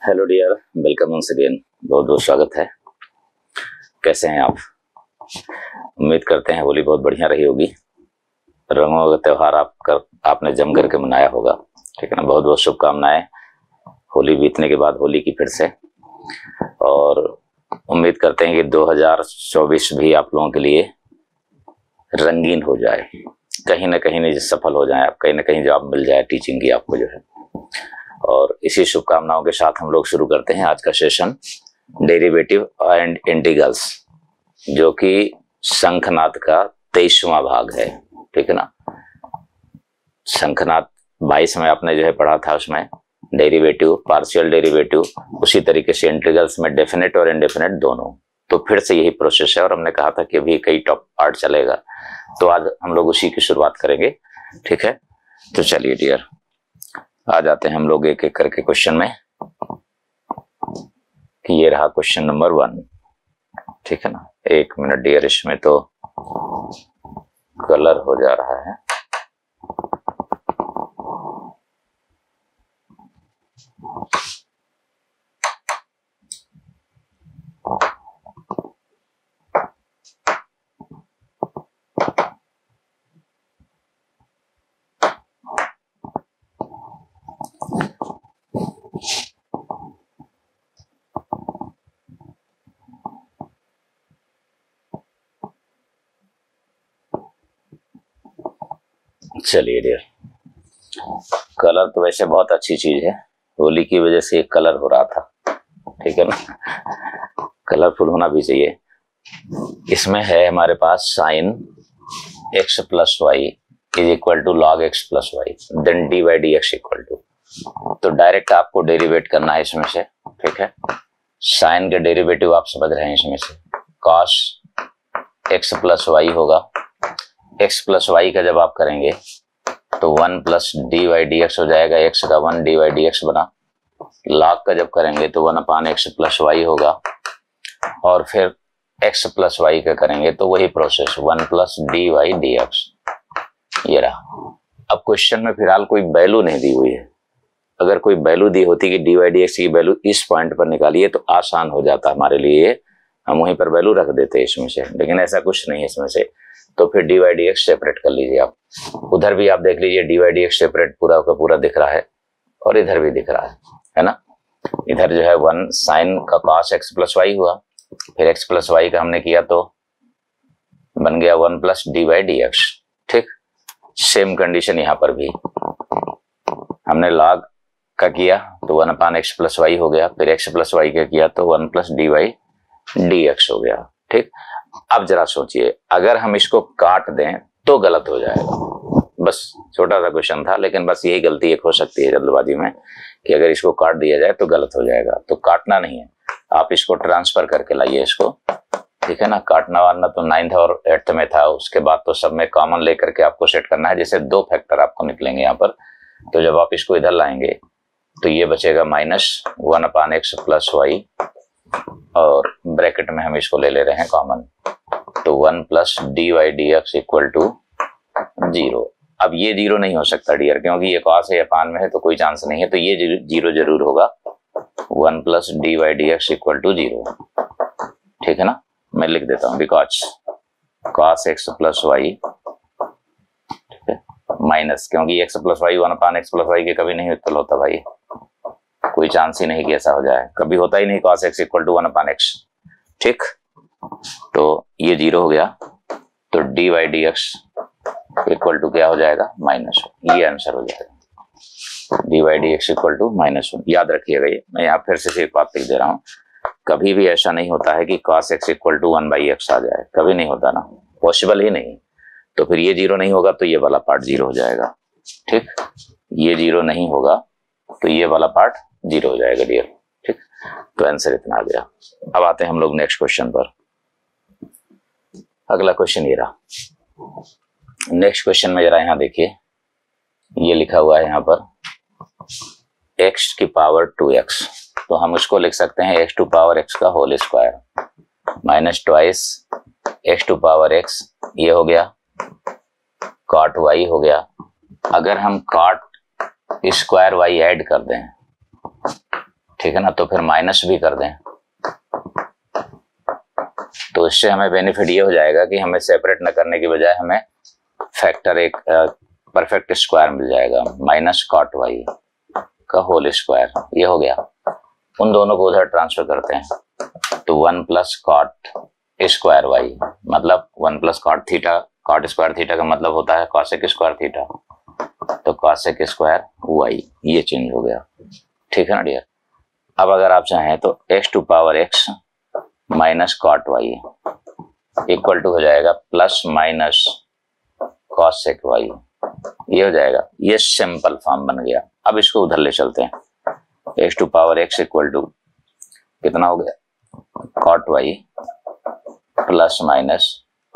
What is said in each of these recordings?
Hello dear, welcome once again. बहुत बहुत स्वागत है। कैसे हैं आप? उम्मीद करते हैं होली बहुत बढ़िया रही होगी। रंगों का त्यौहार आपने जम करके मनाया होगा। ठीक है ना। बहुत बहुत शुभकामनाएं होली बीतने के बाद होली की फिर से। और उम्मीद करते हैं कि 2024 भी आप लोगों के लिए रंगीन हो जाए, कहीं ना कहीं सफल हो जाए आप, कहीं ना कहीं जॉब मिल जाए टीचिंग की आपको जो है। और इसी शुभकामनाओं के साथ हम लोग शुरू करते हैं आज का सेशन, डेरिवेटिव एंड इंटीग्रल्स, जो कि शंखनाद का 23वां भाग है। ठीक है ना। शंखनाद 22 में आपने जो है पढ़ा था, उसमें डेरिवेटिव, पार्शियल डेरिवेटिव, उसी तरीके से इंटीग्रल्स में डेफिनेट और इनडेफिनेट दोनों। तो फिर से यही प्रोसेस है और हमने कहा था कि अभी कई टॉप पार्ट चलेगा, तो आज हम लोग उसी की शुरुआत करेंगे। ठीक है। तो चलिए डियर, आ जाते हैं हम लोग एक एक करके क्वेश्चन में। कि ये रहा क्वेश्चन नंबर 1। ठीक है ना। एक मिनट डियर, इसमें तो कलर हो जा रहा है। चलिए डियर, कलर तो वैसे बहुत अच्छी चीज है। होली की वजह से एक कलर हो रहा था। ठीक है ना। कलरफुल होना भी चाहिए। इसमें है हमारे पास sine x plus y is equal to log x plus y, then d y d x equal to. तो डायरेक्ट आपको डेरिवेट करना है इसमें से। ठीक है। साइन के डेरिवेटिव आप समझ रहे हैं, इसमें से cos x प्लस वाई होगा। x प्लस वाई का जब आप करेंगे तो 1 plus d y d x हो जाएगा। x का 1 डी वाई डी एक्स बना। लॉग का जब करेंगे तो 1 अपान एक्स प्लस वाई होगा। और फिर x प्लस वाई का करेंगे तो वही process 1 plus d y d x. ये रहा। अब क्वेश्चन में फिलहाल कोई वैल्यू नहीं दी हुई है। अगर कोई वैल्यू दी होती कि डी वाई डी एक्स की वैल्यू इस पॉइंट पर निकालिए तो आसान हो जाता हमारे लिए, हम वहीं पर वैल्यू रख देते इसमें से, लेकिन ऐसा कुछ नहीं है इसमें से। तो फिर d y d x separate कर लीजिए आप। उधर भी आप देख लीजिए d y d x separate पूरा का पूरा दिख रहा है, और इधर भी दिख रहा है ना। इधर जो है 1 साइन का cos x प्लस वाई हुआ, फिर x प्लस वाई का हमने किया तो बन गया 1 plus d y d x. ठीक। सेम कंडीशन यहां पर भी हमने log का किया तो 1 अपान एक्स प्लस वाई हो गया, फिर x प्लस वाई का किया तो 1 plus d y d x हो गया। ठीक। अब जरा सोचिए, अगर हम इसको काट दें तो गलत हो जाएगा। बस छोटा सा क्वेश्चन था, लेकिन बस यही गलती एक हो सकती है जल्दबाजी में कि अगर इसको काट दिया जाए तो गलत हो जाएगा। तो काटना नहीं है, आप इसको ट्रांसफर करके लाइए इसको। ठीक है ना। काटना वाटना तो 9th और 8th में था, उसके बाद तो सब में कॉमन लेकर के आपको सेट करना है। जैसे 2 फैक्टर आपको निकलेंगे यहाँ पर, तो जब आप इसको इधर लाएंगे तो ये बचेगा minus 1 upon x plus y, और ब्रैकेट में हम इसको ले ले रहे हैं कॉमन, तो 1 plus d y d x equal to 0। अब ये 0 नहीं हो सकता डियर, क्योंकि ये cos है अपान में है तो कोई चांस नहीं है, तो ये 0 जरूर होगा। 1 plus d y d x equal to 0। ठीक है ना। मैं लिख देता हूं, because cos x plus y, ठीक है, माइनस, क्योंकि x plus y 1 upon x plus y के कभी नहीं उत्पन्न होता भाई, कोई चांस ही नहीं कि ऐसा हो जाए, कभी होता ही नहीं cos x equal to 1 upon x. ठीक। तो ये 0 हो गया, तो d y d x equal to क्या हो जाएगा, -1। ये आंसर हो जाएगा, d y d x equal to -1। याद रखिएगा, ये मैं यहाँ फिर से एक बात लिख दे रहा हूँ, कभी भी ऐसा नहीं होता है कि cos x equal to 1/x आ जाए, कभी नहीं होता ना, पॉसिबल ही नहीं। तो फिर ये 0 नहीं होगा तो ये वाला पार्ट 0 हो जाएगा। ठीक। ये 0 नहीं होगा तो ये वाला पार्ट 0 हो जाएगा डियर। ठीक। तो आंसर इतना आ गया। अब आते हैं हम लोग नेक्स्ट क्वेश्चन पर। अगला क्वेश्चन ये रहा। नेक्स्ट क्वेश्चन में जरा यहाँ देखिए, ये लिखा हुआ है यहाँ पर x की पावर 2x, तो हम उसको लिख सकते हैं x टू पावर x का whole square minus twice x to power x, ये हो गया cot y हो गया। अगर हम cot स्क्वायर y ऐड कर दें, ठीक है ना, तो फिर माइनस भी कर दें तो इससे हमें बेनिफिट ये हो जाएगा कि हमें सेपरेट न करने की बजाय हमें फैक्टर एक परफेक्ट स्क्वायर मिल जाएगा, माइनस कॉट वाई का होल स्क्वायर। ये हो गया। उन दोनों को उधर ट्रांसफर करते हैं तो 1 प्लस कॉट स्क्वायर वाई, मतलब 1 plus cot theta, cot square theta का मतलब होता है कॉसेक स्क्वायर थीटा, तो कॉसेक स्क्वायर वाई, ये चेंज हो गया। ठीक है ना डियर। अब अगर आप चाहें तो x to power x minus cot y equal to हो जाएगा प्लस माइनस कॉसेक वाई, ये हो जाएगा। ये सिंपल फॉर्म बन गया। अब इसको उधर ले चलते हैं। x to power x equal to कितना हो गया, cot y plus minus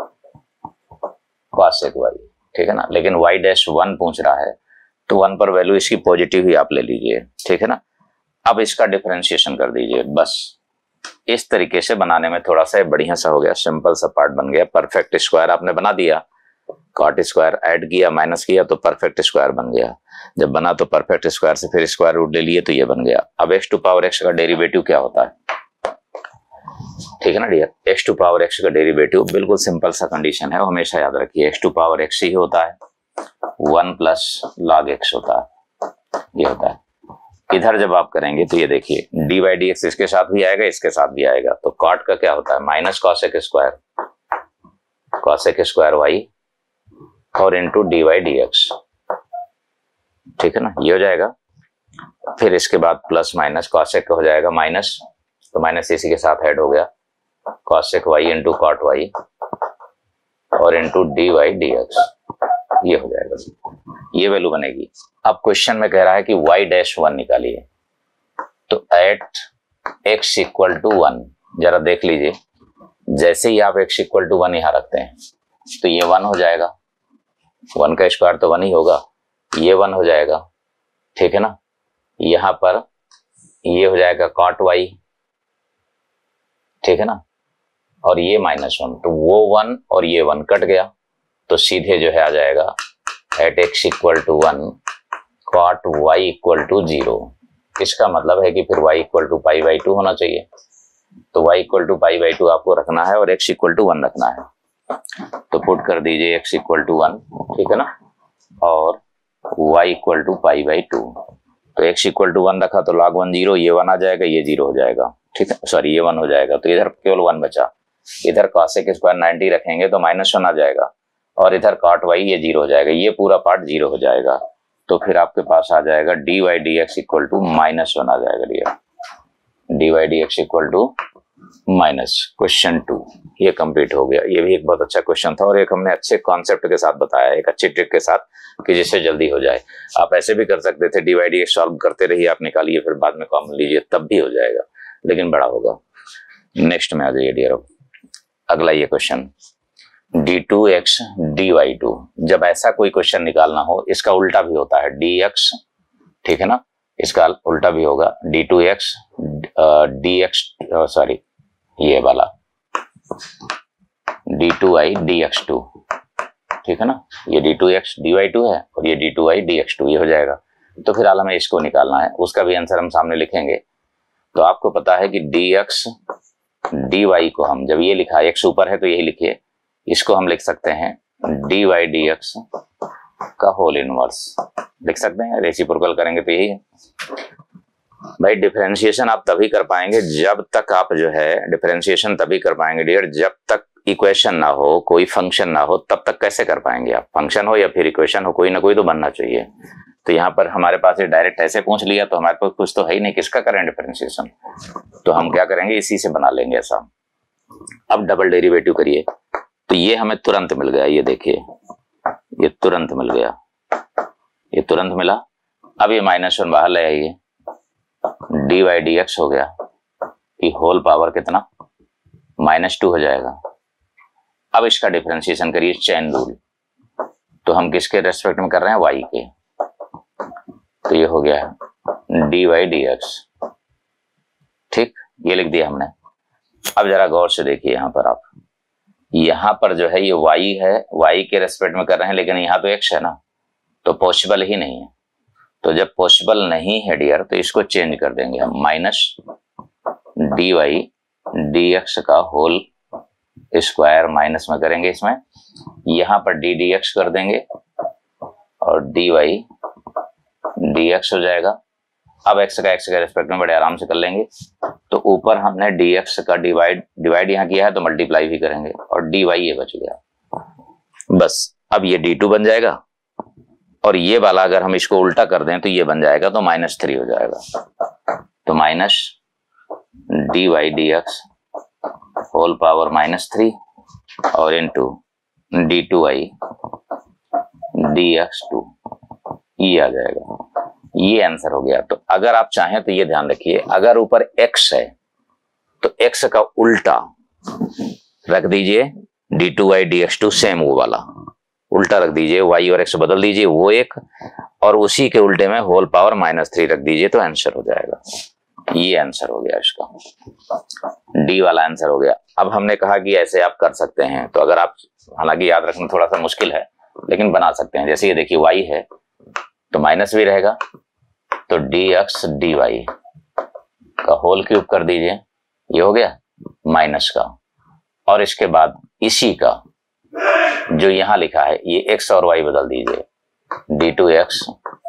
cosec y. ठीक है ना, लेकिन y डैश 1 पूछ रहा है तो 1 पर वैल्यू इसकी पॉजिटिव ही आप ले लीजिए। ठीक है ना। अब इसका डिफरेंशिएशन कर दीजिए। बस इस तरीके से बनाने में थोड़ा सा बढ़िया सा हो गया, सिंपल सा पार्ट बन गया। परफेक्ट स्क्वायर आपने बना दिया, कॉट स्क्वायर ऐड किया माइनस किया तो परफेक्ट स्क्वायर बन गया। जब बना तो परफेक्ट स्क्वायर से फिर स्क्वायर रूट ले लिए तो ये बन गया। अब x टू पावर x का डेरिवेटिव क्या होता है, ठीक है ना dear. x to power x का डेरिवेटिव बिल्कुल सिंपल सा कंडीशन है, हमेशा याद रखिए x टू पावर x ही होता है, 1 प्लस लॉग x होता है, ये होता है। इधर जब आप करेंगे तो ये देखिए डी बाई डी एक्स इसके साथ भी आएगा इसके साथ भी आएगा, तो कॉट का क्या होता है माइनस कॉसेक स्क्वायर वाई और into d by d x. ठीक है ना, ये हो जाएगा। फिर इसके बाद प्लस माइनस कॉसेक हो जाएगा माइनस, तो माइनस इसी के साथ ऐड हो गया, cosec y into cot y और into d by d x, ये हो जाएगा। ये वैल्यू बनेगी। अब क्वेश्चन में कह रहा है कि y डैश 1 निकालिए, तो एट x इक्वल टू 1, जरा देख लीजिए, जैसे ही आप x इक्वल टू 1 यहां रखते हैं तो ये 1 हो जाएगा, 1 का स्क्वायर तो 1 ही होगा, ये 1 हो जाएगा। ठीक है ना, यहां पर ये हो जाएगा कॉट y, ठीक है ना, और ये -1, तो वो 1 और ये 1 कट गया, तो सीधे जो है आ जाएगा at x equal to 1 cot y equal to 0। इसका मतलब है कि फिर y equal to pi by 2 होना चाहिए, तो y equal to pi by 2 आपको रखना है और x इक्वल टू 1 रखना है। तो पुट कर दीजिए x इक्वल टू 1, ठीक है ना, और y equal to pi by 2। तो x इक्वल टू 1 रखा तो log 1 0, ये 1 आ जाएगा, ये 0 हो जाएगा। ठीक है, सॉरी ये 1 हो जाएगा, तो इधर केवल 1 बचा। इधर कॉसेक स्क्वायर 90 रखेंगे तो -1 आ जाएगा और इधर कॉट वाई ये 0 हो जाएगा, ये पूरा पार्ट 0 हो जाएगा। तो फिर आपके पास आ जाएगा d y d x equal to -1 आ जाएगा dear, d y d x equal to minus. Question 2 ये कंप्लीट हो गया। ये भी एक बहुत अच्छा क्वेश्चन था और एक हमने अच्छे कॉन्सेप्ट के साथ बताया, एक अच्छी ट्रिक के साथ कि जिससे जल्दी हो जाए। आप ऐसे भी कर सकते थे, d y d x solve करते रहिए, आप निकालिए, फिर बाद में कॉमन लीजिए, तब भी हो जाएगा, लेकिन बड़ा होगा। नेक्स्ट में आ जाइए डियर। अगला ये क्वेश्चन d2x dy2, जब ऐसा कोई क्वेश्चन निकालना हो, इसका उल्टा भी होता है dx, ठीक है ना, इसका उल्टा भी होगा d2x dx, सॉरी ये वाला d2i dx2, ठीक है ना, ये d2x dy2 है और ये d2i dx2, ये हो जाएगा। तो फिर हाल हमें इसको निकालना है, उसका भी आंसर हम सामने लिखेंगे। तो आपको पता है कि dx dy को हम जब ये लिखा x ऊपर है तो यही लिखिए, इसको हम लिख सकते हैं dy dx का होल इनवर्स लिख सकते हैं, रेसिप्रोकल करेंगे तो यही है भाई। डिफरेंशिएशन आप तभी कर पाएंगे जब तक आप जो है, डिफरेंशिएशन तभी कर पाएंगे डियर जब तक इक्वेशन ना हो, कोई फंक्शन ना हो, तब तक कैसे कर पाएंगे आप? फंक्शन हो या फिर इक्वेशन हो, कोई ना कोई तो बनना चाहिए। तो यहाँ पर हमारे पास डायरेक्ट ऐसे पूछ लिया तो हमारे पास कुछ तो है ही नहीं, किसका करें डिफरेंशिएशन? तो हम क्या करेंगे, इसी से बना लेंगे ऐसा। अब डबल डेरिवेटिव करिए, तो ये हमें तुरंत मिल गया, ये देखिए ये तुरंत मिल गया, ये तुरंत मिला। अब ये -1 बाहर ले आइए, डी वाई डी एक्स हो गया कि होल पावर कितना -2 हो जाएगा। अब इसका डिफरेंशिएशन करिए चेन रूल, तो हम किसके रेस्पेक्ट में कर रहे हैं, y के, तो ये हो गया डी वाई डी एक्स, ठीक, ये लिख दिया हमने। अब जरा गौर से देखिए, यहां पर आप, यहां पर जो है ये y है, y के रेस्पेक्ट में कर रहे हैं, लेकिन यहां तो x है ना, तो पॉसिबल ही नहीं है। तो जब पॉसिबल नहीं है डियर तो इसको चेंज कर देंगे हम, minus d y d x का होल स्क्वायर माइनस में करेंगे, इसमें यहां पर डी डी एक्स कर देंगे और डी वाई डी एक्स हो जाएगा। अब एक्स का रेस्पेक्ट में बड़े आराम से कर लेंगे। तो ऊपर हमने डी एक्स का डिवाइड यहाँ किया है तो मल्टीप्लाई भी करेंगे और डी वाई ये बच गया बस। अब ये डी2 बन जाएगा और ये वाला अगर हम इसको उल्टा कर दें तो ये बन जाएगा, तो -3 हो जाएगा। तो minus d y d x whole power -3 और इनटू d2i dx2 ये आ जाएगा। ये आंसर हो गया। तो अगर आप चाहें तो ये ध्यान रखिए, अगर ऊपर x है तो x का उल्टा रख दीजिए d2i dx2, सेम वो वाला उल्टा रख दीजिए, y और x बदल दीजिए वो एक, और उसी के उल्टे में होल पावर -3 रख दीजिए तो आंसर हो जाएगा। ये आंसर हो गया इसका, डी वाला आंसर हो गया। अब हमने कहा कि ऐसे आप कर सकते हैं, तो अगर आप, हालांकि याद रखना थोड़ा सा मुश्किल है लेकिन बना सकते हैं। जैसे ये देखिए y है तो माइनस भी रहेगा, तो dx dy का होल क्यूब कर दीजिए, ये हो गया माइनस का, और इसके बाद इसी का जो यहां लिखा है ये x और y बदल दीजिए, d2x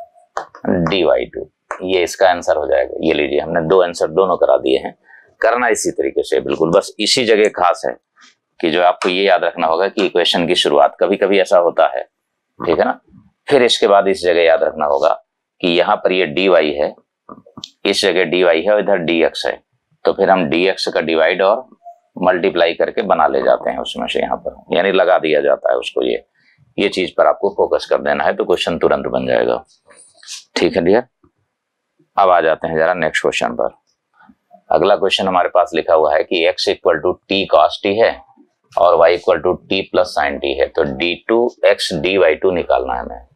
dy2, ये इसका आंसर हो जाएगा। ये लीजिए, हमने दो आंसर दोनों करा दिए हैं। करना इसी तरीके से बिल्कुल, बस इसी जगह खास है कि जो आपको ये याद रखना होगा कि इक्वेशन की शुरुआत, कभी कभी ऐसा होता है, ठीक है ना। फिर इसके बाद इस जगह याद रखना होगा कि यहाँ पर ये dy है, इस जगह dy है और इधर dx है, तो फिर हम dx का डिवाइड और मल्टीप्लाई करके बना ले जाते हैं उसमें से, यहाँ पर यानी लगा दिया जाता है उसको। ये चीज पर आपको फोकस कर देना है तो क्वेश्चन तुरंत बन जाएगा। ठीक है डियर, अब आ जाते हैं जरा नेक्स्ट क्वेश्चन पर। अगला क्वेश्चन हमारे पास लिखा हुआ है कि x equal to t cos t है और y equal to t plus sine t है, तो d2x dy2 निकालना है हमें।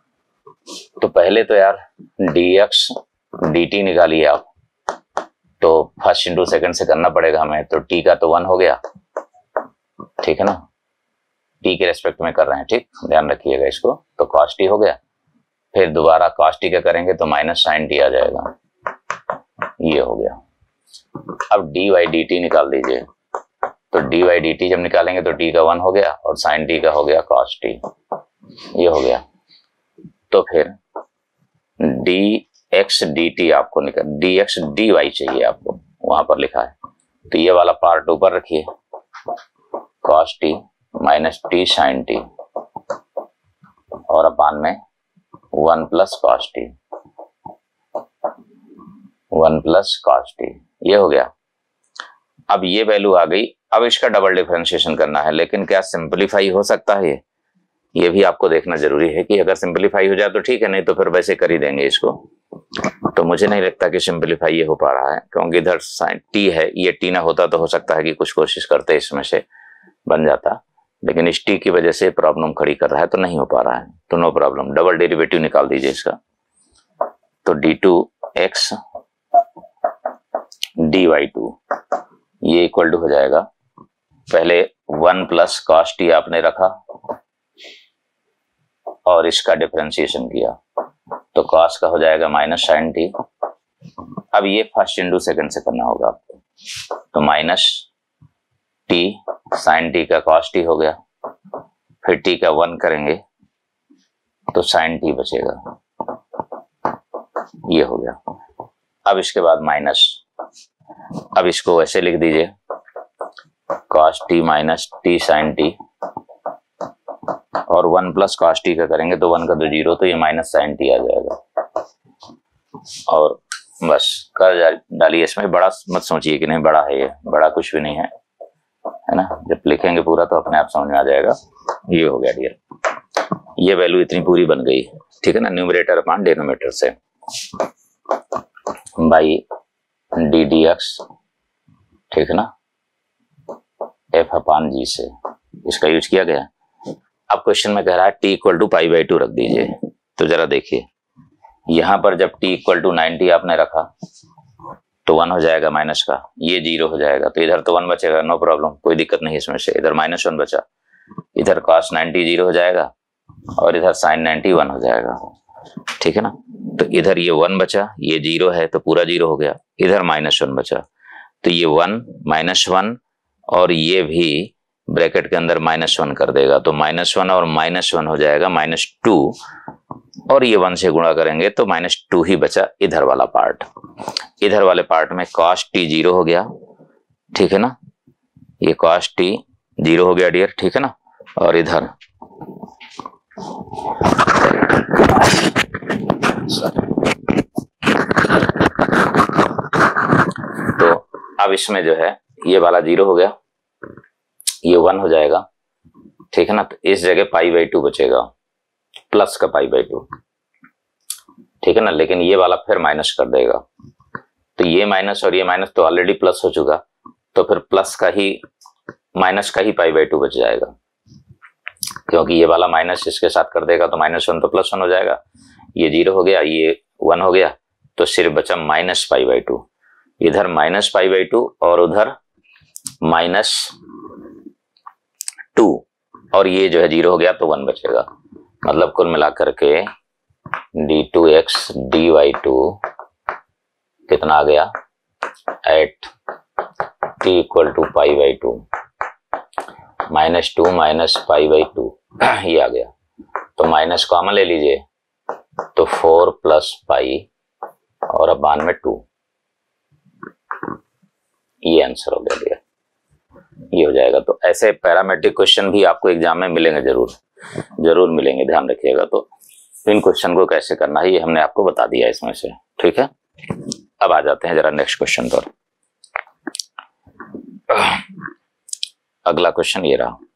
तो पहले तो यार dx dt निकालिए आप, तो फर्स्ट इंटू सेकंड से करना पड़ेगा हमें। तो t का तो 1 हो गया, ठीक है ना, t के रेस्पेक्ट में कर रहे हैं, ठीक, ध्यान रखिएगा इसको। तो cos t हो गया, फिर दोबारा cos t का करेंगे तो माइनस साइन t आ जाएगा, ये हो गया। अब dy dt निकाल दीजिए, तो dy dt जब निकालेंगे तो t का 1 हो गया और साइन t का हो गया cos t, ये हो गया। तो फिर dx dt आपको निकाल, dx dy चाहिए आपको, वहां पर लिखा है, तो ये वाला पार्ट ऊपर रखिए, cos t minus t sine t और अपान में 1 plus cos t, 1 plus cos t, ये हो गया। अब ये वैल्यू आ गई, अब इसका डबल डिफरेंशिएशन करना है, लेकिन क्या सिंपलीफाई हो सकता है? ये भी आपको देखना जरूरी है कि अगर सिंपलीफाई हो जाए तो ठीक है, नहीं तो फिर वैसे कर ही देंगे इसको। तो मुझे नहीं लगता कि सिंपलीफाई ये हो पा रहा है, क्योंकि इधर साइन टी है, ये टी ना होता तो हो सकता है कि कुछ कोशिश करते इसमें से बन जाता, लेकिन इस टी की वजह से प्रॉब्लम खड़ी कर रहा है तो नहीं हो पा रहा है। तो नो प्रॉब्लम, डबल डेरिवेटिव निकाल दीजिए इसका। तो d2x dy2 ये इक्वल टू हो जाएगा, पहले 1 प्लस cos t आपने रखा और इसका डिफरेंशिएशन किया, तो cos का हो जाएगा माइनस साइन t। अब ये फर्स्ट इंटू सेकंड से करना होगा आपको, तो माइनस t साइन t का cos t हो गया, फिर t का 1 करेंगे तो साइन t बचेगा, ये हो गया। अब इसके बाद माइनस, अब इसको ऐसे लिख दीजिए, cos t minus t sine t और 1 प्लस cos t का करेंगे तो 1 का तो 0, तो ये माइनस साइन t आ जाएगा। और बस कर डालिए इसमें, बड़ा मत सोचिए कि नहीं बड़ा है, ये बड़ा कुछ भी नहीं है, है ना। जब लिखेंगे पूरा तो अपने आप समझ में आ जाएगा। ये हो गया डियर, ये वैल्यू इतनी पूरी बन गई, ठीक है ना, न्यूमरेटर अपॉन डिनोमिनेटर से, बाई डी डी एक्स, ठीक है ना, एफ अपान जी से इसका यूज किया गया। अब क्वेश्चन में कह रहा है t equal to pi by 2 रख दीजिए। तो जरा देखिए, यहां पर जब t इक्वल टू 90 आपने रखा तो 1 हो जाएगा माइनस का, ये 0 हो जाएगा, तो इधर तो 1 बचेगा, नो प्रॉब्लम, कोई दिक्कत नहीं इसमें से। इधर -1 बचा, इधर cos 90 0 हो जाएगा और इधर sin 90 1 हो जाएगा। ठीक है ना। तो इधर ये 1 बचा, ये 0 है तो पूरा 0 हो गया, इधर -1 बचा तो ये 1 -1 और ये भी ब्रैकेट के अंदर -1 कर देगा तो -1 और -1 हो जाएगा -2 और ये 1 से गुणा करेंगे तो -2 ही बचा इधर वाला पार्ट। इधर वाले पार्ट में cos t 0 हो गया, ठीक है ना, ये cos t 0 हो गया डियर, ठीक है ना। और इधर तो अब इसमें जो है ये वाला 0 हो गया, ये 1 हो जाएगा, ठीक है ना। तो इस जगह π/2 बचेगा, प्लस का π/2, ठीक है ना। लेकिन ये वाला फिर माइनस कर देगा तो ये माइनस और ये माइनस तो ऑलरेडी प्लस हो चुका, तो फिर प्लस का ही माइनस का ही π/2 बच जाएगा, क्योंकि ये वाला माइनस इसके साथ कर देगा तो -1 तो +1 हो जाएगा, ये 0 हो गया, ये 1 हो गया तो सिर्फ बचा -π/2। इधर -π/2 और उधर -2 और ये जो है 0 हो गया तो 1 बचेगा। मतलब कुल मिलाकर के d2x dy2 कितना आ गया, एट t इक्वल टू π/2 -2 -π/2 ये आ गया। तो माइनस कॉमन ले लीजिए तो 4 + π और अपान में 2, ये आंसर हो गया भैया, ये हो जाएगा। तो ऐसे पैरामेट्रिक क्वेश्चन भी आपको एग्जाम में मिलेंगे, जरूर मिलेंगे, ध्यान रखिएगा। तो इन क्वेश्चन को कैसे करना है ये हमने आपको बता दिया इसमें से, ठीक है। अब आ जाते हैं जरा नेक्स्ट क्वेश्चन पर। अगला क्वेश्चन ये रहा,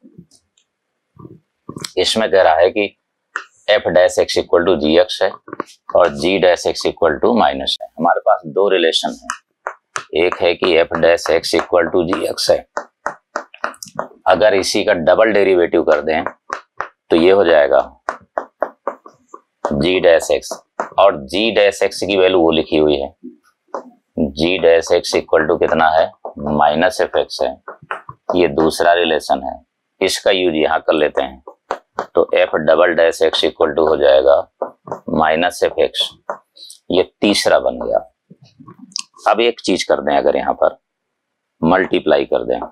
इसमें कह रहा है कि f' इक्वल टू gx है और g' इक्वल टू माइनस है। हमारे पास दो रिलेशन है, एक है कि f' इक्वल टू gx है, अगर इसी का डबल डेरिवेटिव कर दें तो ये हो जाएगा g' और g' की वैल्यू वो लिखी हुई है, g' इक्वल टू कितना है, -fx है, ये दूसरा रिलेशन है, इसका यूज यहां कर लेते हैं तो f" इक्वल टू हो जाएगा -fx, ये तीसरा बन गया। अब एक चीज कर दें, अगर यहां पर मल्टीप्लाई कर दें,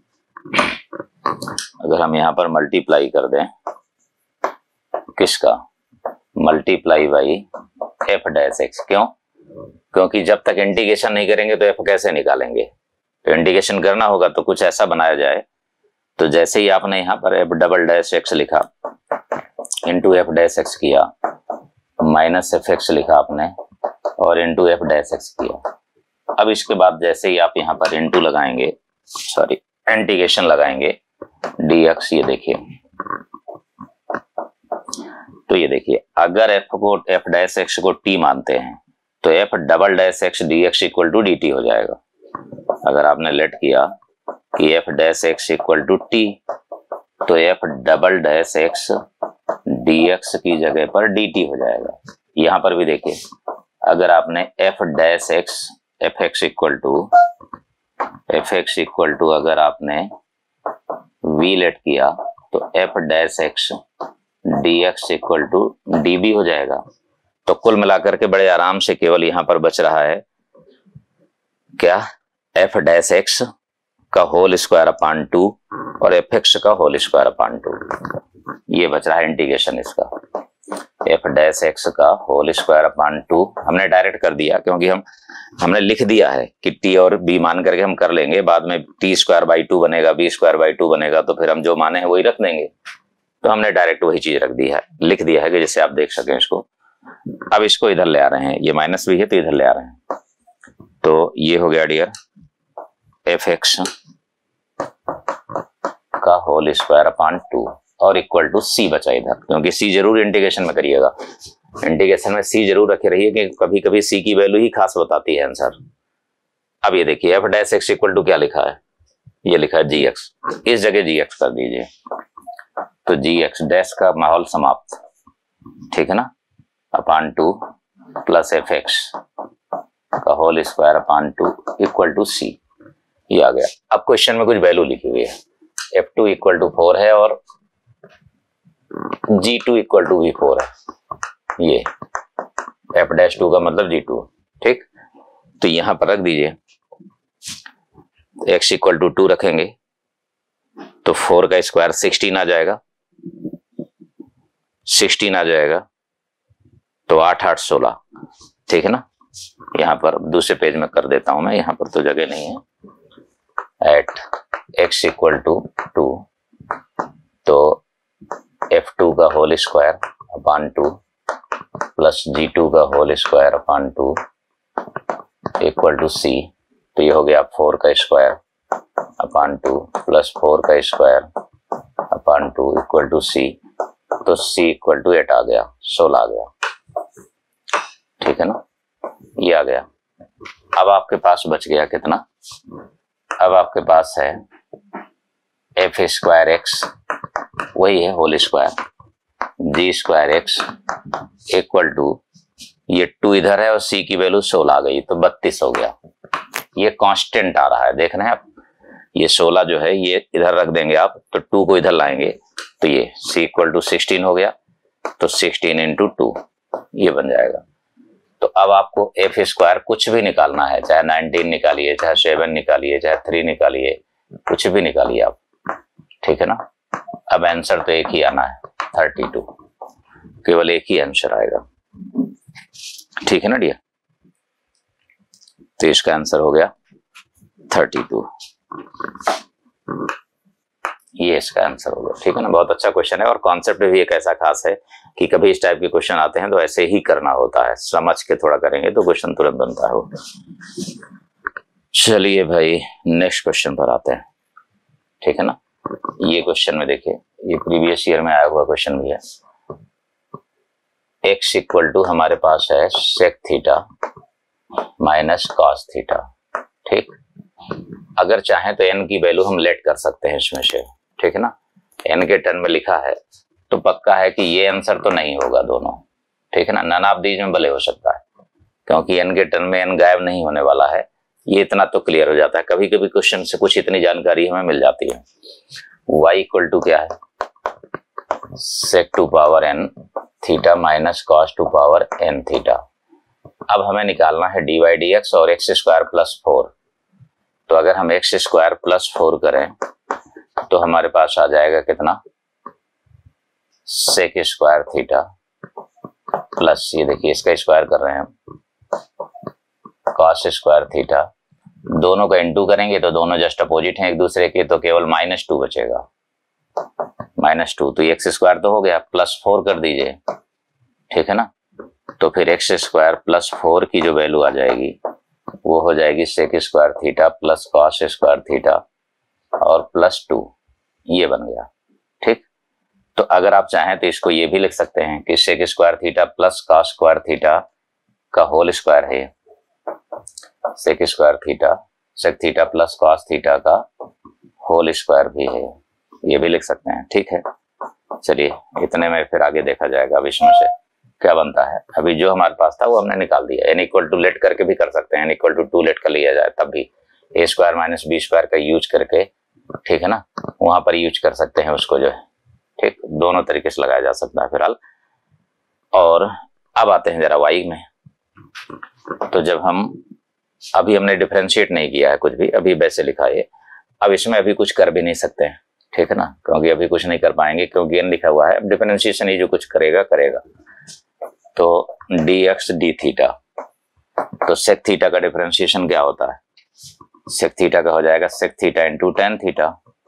अगर हम यहां पर मल्टीप्लाई कर दें किसका, मल्टीप्लाई बाई f', क्यों, क्योंकि जब तक इंटीग्रेशन नहीं करेंगे तो f कैसे निकालेंगे, तो इंटीग्रेशन करना होगा तो कुछ ऐसा बनाया जाए। तो जैसे ही आपने यहाँ पर f" लिखा इंटू f' किया, -fx लिखा आपने और इंटू f' किया। अब इसके बाद जैसे ही आप यहाँ पर इंटू लगाएंगे, सॉरी इंटीग्रेशन लगाएंगे dx, ये देखिए, तो ये देखिए अगर f' को t मानते हैं तो f" dx equal to dt हो जाएगा। अगर आपने लेट किया कि f' इक्वल टू t तो f" dx की जगह पर dt हो जाएगा। यहां पर भी देखिए, अगर आपने fx इक्वल टू अगर आपने v लेट किया तो f' dx equal to db हो जाएगा। तो कुल मिलाकर के बड़े आराम से केवल यहां पर बच रहा है क्या, f' का होल स्क्वायर अपान 2 और fx का होल स्क्वायर अपान 2, ये बच रहा है इंटीग्रेशन इसका। f' का होल स्क्वायर अपान 2 हमने डायरेक्ट कर दिया, क्योंकि हमने लिख दिया है कि t और b मान करके हम कर लेंगे, बाद में t²/2 बनेगा, b²/2 बनेगा, तो फिर हम जो माने हैं वही रख देंगे। तो हमने डायरेक्ट वही चीज रख दी है, लिख दिया है कि जैसे आप देख सकें इसको। अब इसको इधर ले आ रहे हैं, ये माइनस भी है तो इधर ले आ रहे हैं, तो ये हो गया डियर fx का होल स्क्वायर अपान 2 और इक्वल टू c बचा इधर, क्योंकि c जरूर इंटीग्रेशन में करिएगा, इंटीग्रेशन में c जरूर रखे रहिए कि कभी कभी c की वैल्यू ही खास बताती है आंसर। अब ये देखिए f' इक्वल टू क्या लिखा है, ये लिखा है gx, इस जगह gx कर दीजिए तो gx डैश का माहौल समाप्त, ठीक है ना, अपान 2 प्लस fx का whole square upon 2 equal to c, ये आ गया। अब क्वेश्चन में कुछ वैल्यू लिखी हुई है, f2 इक्वल टू 4 है और g2 इक्वल टू भी 4 है, ये एफ डैश टू का मतलब G2, ठीक। तो यहां पर रख दीजिए, x इक्वल टू 2 रखेंगे तो 4 का स्क्वायर 16 आ जाएगा, 16 आ जाएगा तो 8 8 16, ठीक है ना। यहां पर दूसरे पेज में कर देता हूं मैं, यहां पर तो जगह नहीं है। एट x इक्वल टू 2 तो f2 का whole square upon 2 plus G2 का whole square upon 2 equal to C। तो ये हो गया 4 का स्क्वायर अपॉन 2 प्लस 4 का square upon 2 equal to C। तो C इक्वल टू 8 आ गया, 16 आ गया, ठीक है ना, ये आ गया। अब आपके पास बच गया कितना, अब आपके पास है एफ स्क्वायर एक्स, वही है whole square, g square x equal to, ये 2 इधर है और C की वैल्यू 16 आ गई तो 32 हो गया। ये कांस्टेंट आ रहा है, देख रहे हैं आप, ये 16 जो है ये इधर रख देंगे आप, तो 2 को इधर लाएंगे तो ये C इक्वल टू 16 हो गया, तो 16 इंटू 2 ये बन जाएगा। तो अब आपको एफ स्क्वायर कुछ भी निकालना है, चाहे 19 निकालिए, चाहे 7 निकालिए, चाहे 3 निकालिए, कुछ भी निकालिए आप, ठीक है ना। अब आंसर तो एक ही आना है 32, केवल एक ही आंसर आएगा, ठीक है ना डियर। तो इसका आंसर हो गया 32, ये इसका आंसर होगा, ठीक है ना। बहुत अच्छा क्वेश्चन है और कॉन्सेप्ट भी एक ऐसा खास है कि कभी इस टाइप के क्वेश्चन आते हैं तो ऐसे ही करना होता है, समझ के थोड़ा करेंगे तो क्वेश्चन तुरंत बनता है वो। चलिए भाई नेक्स्ट क्वेश्चन पर आते हैं, ठीक है ना। ये क्वेश्चन में देखिए, ये प्रीवियस ईयर में आया हुआ क्वेश्चन भी है। x इक्वल टू हमारे पास है sec theta minus cos theta, ठीक। अगर चाहें तो n की वैल्यू हम लेट कर सकते हैं इसमें से, ठीक है ना। n के टर्म में लिखा है तो पक्का है कि ये आंसर तो नहीं होगा दोनों, ठीक है ना। नन ऑफ दीज में भले हो सकता है, क्योंकि n के टर्म में n गायब नहीं होने वाला है, ये इतना तो क्लियर हो जाता है। कभी कभी क्वेश्चन से कुछ इतनी जानकारी हमें मिल जाती है। y इक्वल टू क्या है, sec to power n theta minus cos to power n theta. अब हमें निकालना है dy dx और x स्क्वायर प्लस 4। तो अगर हम x स्क्वायर प्लस 4 करें तो हमारे पास आ जाएगा कितना, सेक स्क्वायर थीटा प्लस, ये देखिए इसका स्क्वायर कर रहे हैं हम, कॉस स्क्वायर थीटा। दोनों का इनटू करेंगे तो दोनों जस्ट अपोजिट हैं एक दूसरे के, तो केवल -2 बचेगा, -2। तो एक्स स्क्वायर तो हो गया, प्लस 4 कर दीजिए, ठीक है ना। तो फिर एक्स स्क्वायर प्लस 4 की जो वैल्यू आ जाएगी वो हो जाएगी sec square theta plus cos square theta और प्लस 2, ये बन गया, ठीक। तो अगर आप चाहें तो इसको ये भी लिख सकते हैं कि sec square theta plus cos square theta का होल स्क्वायर है, sec square theta, sec theta plus cos theta का होल स्क्वायर भी है, ये भी लिख सकते हैं, ठीक है। चलिए इतने में फिर आगे देखा जाएगा अब इसमें से क्या बनता है। अभी जो हमारे पास था वो हमने निकाल दिया। n इक्वल टू लेट करके भी कर सकते हैं, n इक्वल टू 2 लेट कर लिया जाए तब भी a square minus b square का यूज करके, ठीक है ना, वहां पर यूज कर सकते हैं उसको जो है, ठीक। दोनों तरीके से लगाया जा सकता है फिलहाल। और अब आते हैं जरा y में। तो जब हम, अभी हमने डिफरेंशिएट नहीं किया है कुछ भी, अभी वैसे लिखा है, अब इसमें अभी कुछ कर भी नहीं सकते हैं, ठीक है ना, क्योंकि अभी कुछ नहीं कर पाएंगे क्योंकि n लिखा हुआ है। अब डिफरेंशिएशन ही जो कुछ करेगा करेगा। तो dx d थीटा, तो सेक थीटा का डिफरेंशिएशन क्या होता है, सेक थीटा का हो जाएगा sec theta into tan theta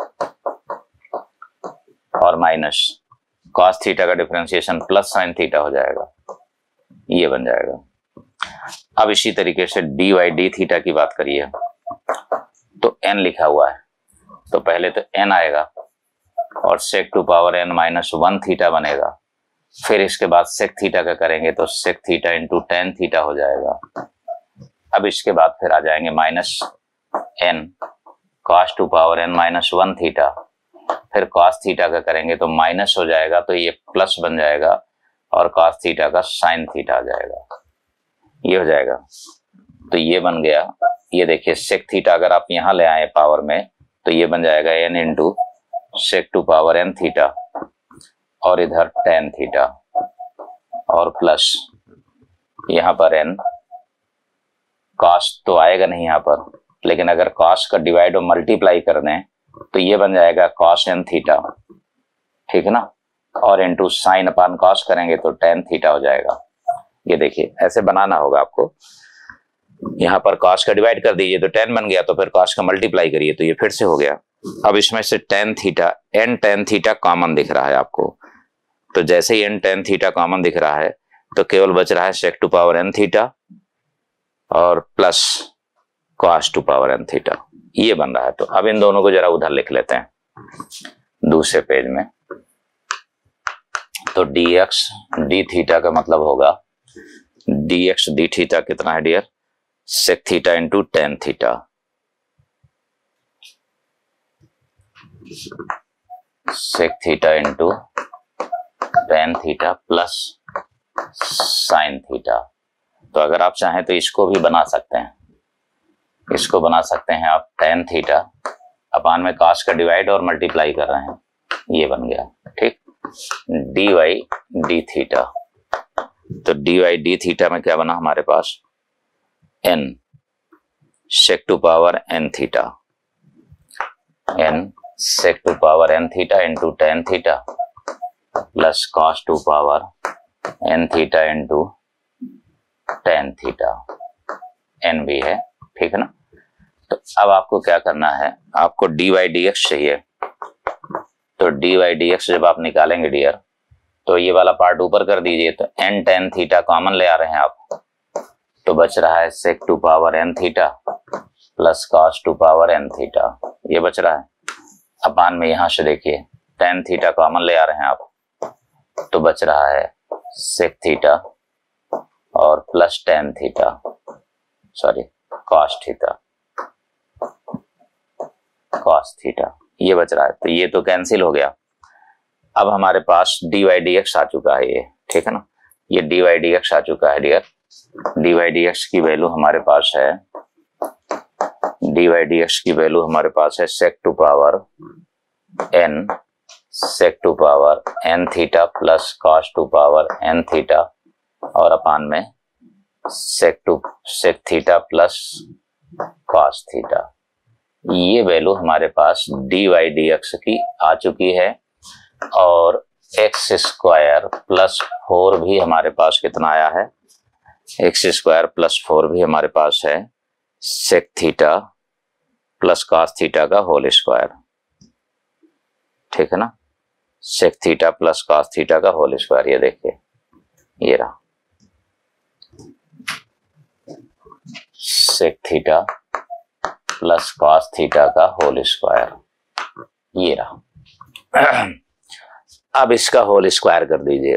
और माइनस कॉस थीटा का डिफरेंशिएशन प्लस साइन थीटा हो जाएगा, ये बन जाएगा। अब इसी तरीके से dy d थीटा की बात करिए तो n लिखा हुआ है, तो पहले तो n आएगा और sec to power n minus 1 theta बनेगा। फिर इसके बाद सेक थीटा का करेंगे तो sec theta into tan theta हो जाएगा। अब इसके बाद फिर आ जाएंगे minus n cos to power n minus 1 theta. फिर कॉस थीटा का करेंगे तो माइनस हो जाएगा, तो ये प्लस बन जाएगा और कॉस थीटा का साइन थीटा आ जाएगा, ये हो जाएगा। तो ये बन गया, ये देखिए सेक थीटा अगर आप यहां ले आए पावर में तो ये बन जाएगा n into sec to power n theta और इधर टेन थीटा और प्लस यहाँ पर n, cos तो आएगा नहीं यहाँ पर, लेकिन अगर cos का डिवाइड और मल्टीप्लाई कर दें तो ये बन जाएगा cos n थीटा, ठीक है ना, और इंटू साइन अपान cos करेंगे तो tan थीटा हो जाएगा। ये देखिए ऐसे बनाना होगा आपको, यहाँ पर cos का डिवाइड कर दीजिए तो tan बन गया, तो फिर cos का मल्टीप्लाई करिए तो ये फिर से हो गया। अब इसमें से tan theta, n tan theta common दिख रहा है आपको, तो जैसे ही n tan थीटा कॉमन दिख रहा है तो केवल बच रहा है sec to power n theta और plus cos to power n theta, ये बन रहा है। तो अब इन दोनों को जरा उधर लिख लेते हैं दूसरे पेज में। तो dx d थीटा का मतलब होगा dx d थीटा कितना है dear, sec theta into tan theta, sec theta into tan theta plus sin theta. तो अगर आप चाहें तो इसको भी बना सकते हैं, इसको बना सकते हैं आप tan थीटा अपान में cos का डिवाइड और मल्टीप्लाई कर रहे हैं, ये बन गया, ठीक, dy d थीटा। तो dy d थीटा में क्या बना हमारे पास, n sec to power n theta, n sec to power n theta into tan theta plus cos to power n theta into tan theta, n भी है, ठीक है ना। तो अब आपको क्या करना है, आपको dy dx चाहिए, तो dy dx जब आप निकालेंगे डियर तो ये वाला पार्ट ऊपर कर दीजिए, तो n tan थीटा कॉमन ले आ रहे हैं आप, तो बच रहा है sec to power n theta plus cos to power n theta, ये बच रहा है। अपान में यहां से देखिए tan थीटा कॉमन ले आ रहे हैं आप, तो बच रहा है sec थीटा और plus tan theta, sorry cos theta, cos theta, ये बच रहा है। तो ये तो कैंसिल हो गया। अब हमारे पास dy dx आ चुका है, ये ठीक है ना, ये dy dx आ चुका है डियर। dy dx की वैल्यू हमारे पास है, dy dx की वैल्यू हमारे पास है sec to power n, sec to power n theta plus cos to power n theta और अपान में sec theta plus cos theta. ये वैल्यू हमारे पास dy dx की आ चुकी है, और एक्स स्क्वायर प्लस 4 भी हमारे पास कितना आया है, एक्स स्क्वायर प्लस 4 भी हमारे पास है sec theta plus cos theta का होल स्क्वायर, ठीक है ना, sec theta plus cos theta का होल स्क्वायर। ये देखिए ये रहा sec theta plus cos theta का होल स्क्वायर, ये रहा। अब इसका होल स्क्वायर कर दीजिए,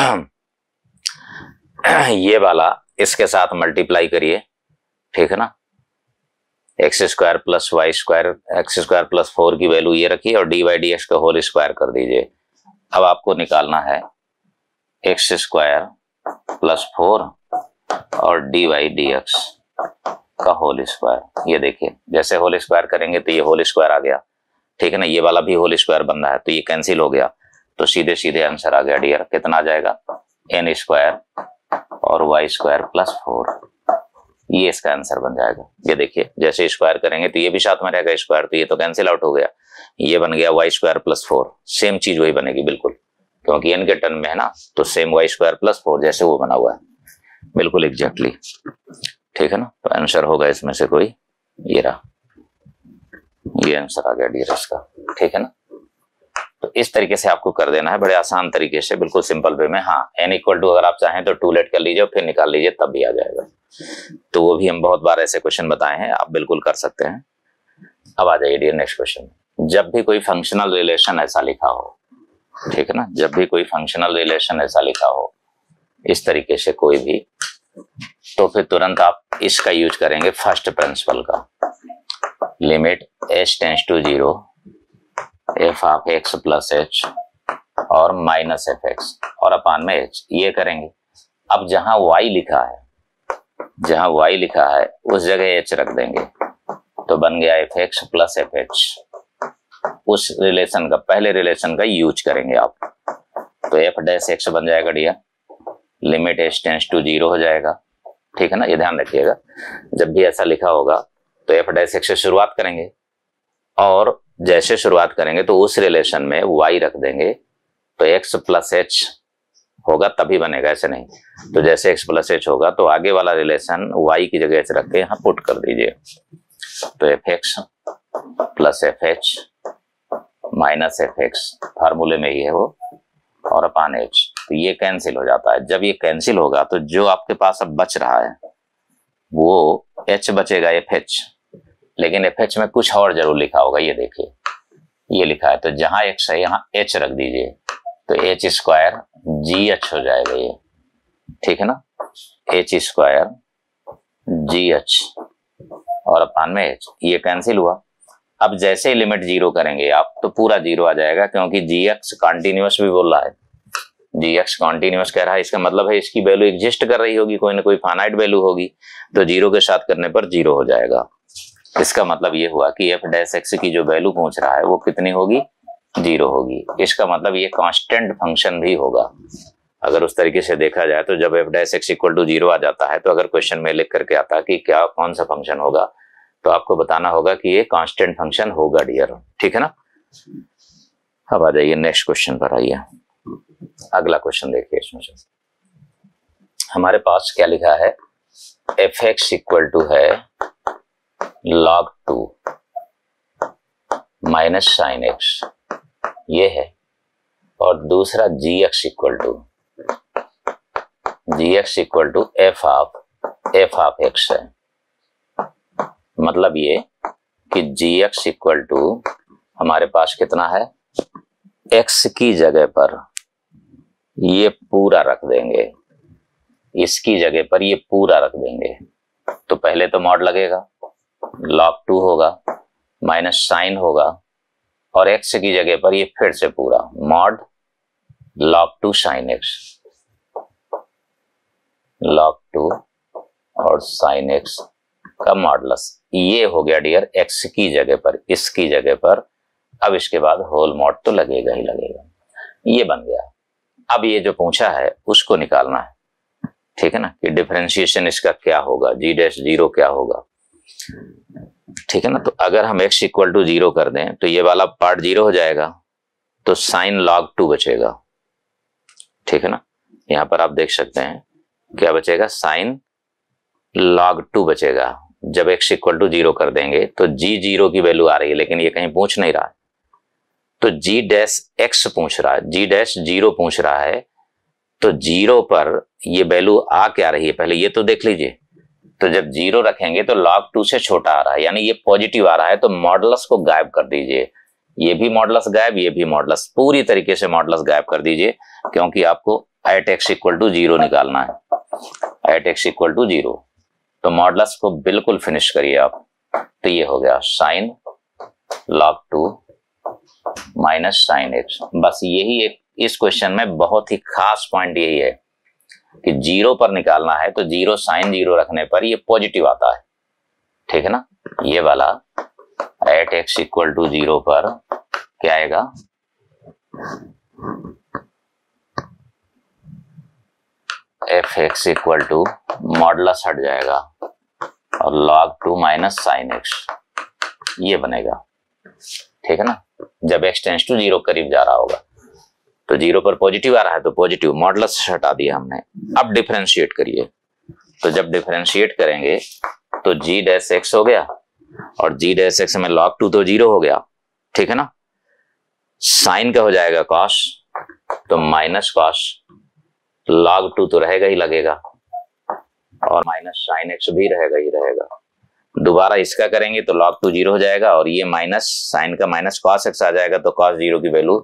ये वाला इसके साथ मल्टीप्लाई करिए, ठीक है ना, x square plus y square, x square plus 4 की वैल्यू ये रखिए और dy dx का होल स्क्वायर कर दीजिए। अब आपको निकालना है एक्स स्क्वायर प्लस 4 और dy dx का होल स्क्वायर। ये देखिए जैसे होल स्क्वायर करेंगे तो ये होल स्क्वायर आ गया, ठीक है ना, ये वाला भी होल स्क्वायर बन रहा है, तो ये कैंसिल हो गया, तो सीधे सीधे आंसर आ गया डियर, कितना आ जाएगा, n स्क्वायर और y स्क्वायर प्लस 4, ये इसका आंसर बन जाएगा। ये देखिए जैसे स्क्वायर करेंगे तो ये भी साथ में रहेगा स्क्वायर, तो ये तो कैंसिल आउट हो गया, ये बन गया y स्क्वायर प्लस 4, सेम चीज वही बनेगी बिल्कुल, क्योंकि n के टर्म में है ना, तो सेम y स्क्वायर प्लस 4 जैसे वो बना हुआ है बिल्कुल एग्जैक्टली, ठीक है ना। तो आंसर होगा इसमें से कोई, ये रहा, ये आंसर आ गया डियर इसका, ठीक है ना। तो इस तरीके से आपको कर देना है, बड़े आसान तरीके से, बिल्कुल सिंपल वे में। हाँ n इक्वल टू अगर आप चाहें तो 2 लेट कर लीजिए और फिर निकाल लीजिए, तब भी आ जाएगा, तो वो भी हम बहुत बार ऐसे क्वेश्चन बताए हैं, आप बिल्कुल कर सकते हैं। अब आ जाइए डियर नेक्स्ट क्वेश्चन। जब भी कोई फंक्शनल रिलेशन ऐसा लिखा हो, ठीक है ना, जब भी कोई फंक्शनल रिलेशन ऐसा लिखा हो इस तरीके से कोई भी, तो फिर तुरंत आप इसका यूज करेंगे फर्स्ट प्रिंसिपल का, limit h tends to 0 f of x plus h और माइनस एफ एक्स और अपान में h, ये करेंगे। अब जहां y लिखा है, जहां y लिखा है उस जगह h रख देंगे, तो बन गया f x plus f h. उस रिलेशन का, पहले रिलेशन का यूज करेंगे आप, तो एफ डैश एक्स बन जाएगा dear, limit h tends to 0 हो जाएगा, ठीक है ना। ये ध्यान रखिएगा, जब भी ऐसा लिखा होगा तो f डैश x से शुरुआत करेंगे और जैसे शुरुआत करेंगे तो उस रिलेशन में y रख देंगे, तो x प्लस h होगा तभी बनेगा, ऐसे नहीं। तो जैसे x प्लस h होगा तो आगे वाला रिलेशन y की जगह h रख के यहाँ पुट कर दीजिए, तो fx plus fh minus fx फार्मूले में ही है वो, और अपान h, तो ये कैंसिल हो जाता है। जब ये कैंसिल होगा तो जो आपके पास अब बच रहा है वो h बचेगा fh, लेकिन fh में कुछ और जरूर लिखा होगा, ये देखिए ये लिखा है, तो जहां x है यहाँ h रख दीजिए, तो h स्क्वायर gh हो जाएगा ये, ठीक है ना, h स्क्वायर gh और अपान में h, ये कैंसिल हुआ। अब जैसे ही लिमिट 0 करेंगे आप तो पूरा 0 आ जाएगा, क्योंकि gx कॉन्टिन्यूअस भी बोल रहा है, gx कॉन्टिन्यूअस कह रहा है, इसका मतलब है इसकी वैल्यू एग्जिस्ट कर रही होगी, कोई ना कोई फाइनाइट वैल्यू होगी, तो 0 के साथ करने पर 0 हो जाएगा। इसका मतलब ये हुआ कि f डैश x की जो वैल्यू पूछ रहा है वो कितनी होगी, 0 होगी। इसका मतलब ये कांस्टेंट फंक्शन भी होगा। अगर उस तरीके से देखा जाए तो जब f dash x equal to 0 आ जाता है तो अगर क्वेश्चन में लिख करके आता है कि क्या कौन सा फंक्शन होगा, तो आपको बताना होगा कि ये कांस्टेंट फंक्शन होगा डियर, ठीक है ना। अब आ जाइए नेक्स्ट क्वेश्चन पर, आइए अगला क्वेश्चन देखिए। इसमें से हमारे पास क्या लिखा है, एफ एक्स इक्वल टू है log 2 माइनस साइन एक्स, ये है, और दूसरा g x equal to f of x है। मतलब ये कि जी एक्स इक्वल टू हमारे पास कितना है, एक्स की जगह पर ये पूरा रख देंगे, इसकी जगह पर ये पूरा रख देंगे, तो पहले तो मॉड लगेगा, log 2 होगा माइनस साइन होगा, और एक्स की जगह पर ये फिर से पूरा mod log 2 sine x, log 2 और साइन एक्स का मॉडुलस, ये हो गया डियर एक्स की जगह पर, इसकी जगह पर। अब इसके बाद होल मॉड तो लगेगा ही लगेगा, ये बन गया। अब ये जो पूछा है उसको निकालना है, ठीक है ना, कि डिफरेंशिएशन इसका क्या होगा, जी डैश 0 क्या होगा, ठीक है ना। तो अगर हम x इक्वल टू 0 कर दें तो ये वाला पार्ट 0 हो जाएगा, तो साइन log 2 बचेगा, ठीक है ना। यहां पर आप देख सकते हैं क्या बचेगा, साइन log 2 बचेगा। जब x इक्वल टू 0 कर देंगे तो g 0 की वैल्यू आ रही है, लेकिन ये कहीं पूछ नहीं रहा है, तो g डैश x पूछ रहा है, g डैश 0 पूछ रहा है, तो 0 पर ये वैल्यू आ क्या रही है पहले ये तो देख लीजिए। तो जब 0 रखेंगे तो log 2 से छोटा आ रहा है, यानी ये पॉजिटिव आ रहा है, तो मॉडुलस को गायब कर दीजिए, ये भी मॉडुलस गायब, ये भी मॉडुलस, पूरी तरीके से मॉडुलस गायब कर दीजिए, क्योंकि आपको एट x इक्वल टू 0 निकालना है, एट x इक्वल टू 0। तो मॉडुलस को बिल्कुल फिनिश करिए आप, तो ये हो गया sine log 2 minus sine x. बस यही एक इस क्वेश्चन में बहुत ही खास पॉइंट यही है कि 0 पर निकालना है, तो 0 साइन 0 रखने पर ये पॉजिटिव आता है, ठीक है ना। ये वाला एट x इक्वल टू 0 पर क्या आएगा, f x equal to modulus हट जाएगा और log 2 माइनस साइन एक्स, ये बनेगा, ठीक है ना। जब x टेंस टू 0 करीब जा रहा होगा, तो 0 पर पॉजिटिव आ रहा है तो पॉजिटिव, मॉडुलस हटा दिया हमने। अब डिफरेंशिएट करिए, तो जब डिफरेंशिएट करेंगे तो g डैश x हो गया, और g डैश x में log 2 तो 0 हो गया, ठीक है ना। साइन का हो जाएगा cos, तो माइनस cos, log 2 तो रहेगा ही लगेगा, और माइनस साइन x भी रहेगा ही रहेगा। दोबारा इसका करेंगे तो log 2 0 हो जाएगा, और ये माइनस साइन का माइनस cos x आ जाएगा, तो cos 0 की वैल्यू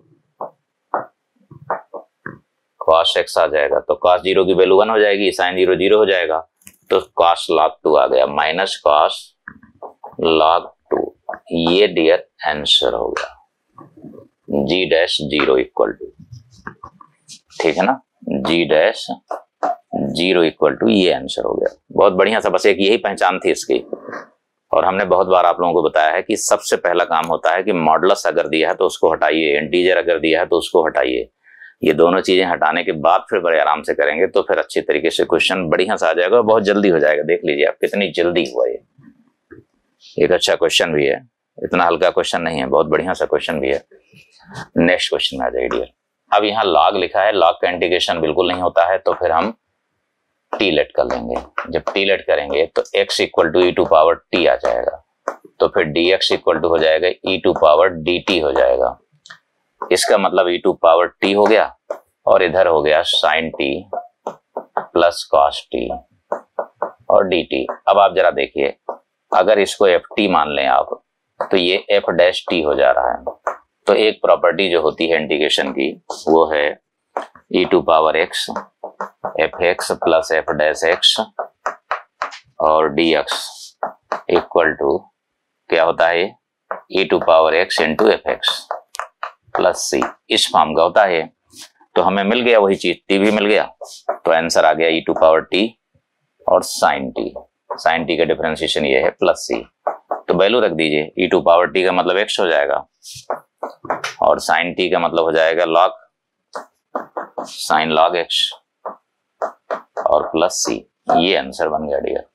cos x आ जाएगा, तो cos 0 की वैल्यू 1 हो जाएगी, साइन 0 0 हो जाएगा, तो cos log 2 आ गया, माइनस cos log 2। ये डियर आंसर हो गया g डैश 0 इक्वल टू, ठीक है ना, g डैश 0 इक्वल टू, ये आंसर हो गया। बहुत बढ़िया सा, बस एक यही पहचान थी इसकी। और हमने बहुत बार आप लोगों को बताया है कि सबसे पहला काम होता है कि मॉडुलस अगर दिया है तो उसको हटाइए, इंटीजर अगर दिया है तो उसको हटाइए, ये दोनों चीजें हटाने के बाद फिर बड़े आराम से करेंगे तो फिर अच्छी तरीके से क्वेश्चन बढ़िया सा आ जाएगा और बहुत जल्दी हो जाएगा। देख लीजिए आप कितनी जल्दी हुआ ये। एक अच्छा क्वेश्चन भी है, इतना हल्का क्वेश्चन नहीं है, बहुत बढ़िया सा क्वेश्चन भी है। नेक्स्ट क्वेश्चन में आ जाइए डियर। अब यहाँ लॉग लिखा है, लॉग का इंटीग्रेशन बिल्कुल नहीं होता है, तो फिर हम टी लेट कर लेंगे। जब टी लेट करेंगे तो x equal to e to power t आ जाएगा, तो फिर dx इक्वल टू हो जाएगा ई टू पावर dt हो जाएगा। इसका मतलब ई टू पावर टी हो गया और इधर हो गया sine t plus cos t और dt। अब आप जरा देखिए, अगर इसको एफ टी मान लें आप, तो ये एफ डैश टी हो जा रहा है। तो एक प्रॉपर्टी जो होती है इंटीग्रेशन की वो है e to power x f x plus f dash x और डी एक्स इक्वल टू क्या होता है, e to power x into f x plus c, इस फॉर्म का होता है। तो हमें मिल गया वही चीज, टी भी मिल गया, तो आंसर आ गया ई टू पावर टी और साइन टी। साइन टी का डिफरेंशिएशन ये है प्लस सी, तो वैल्यू रख दीजिए। ई टू पावर टी का मतलब एक्स हो जाएगा और साइन टी का मतलब हो जाएगा लॉग साइन लॉग एक्स और प्लस सी। ये आंसर बन गया dear,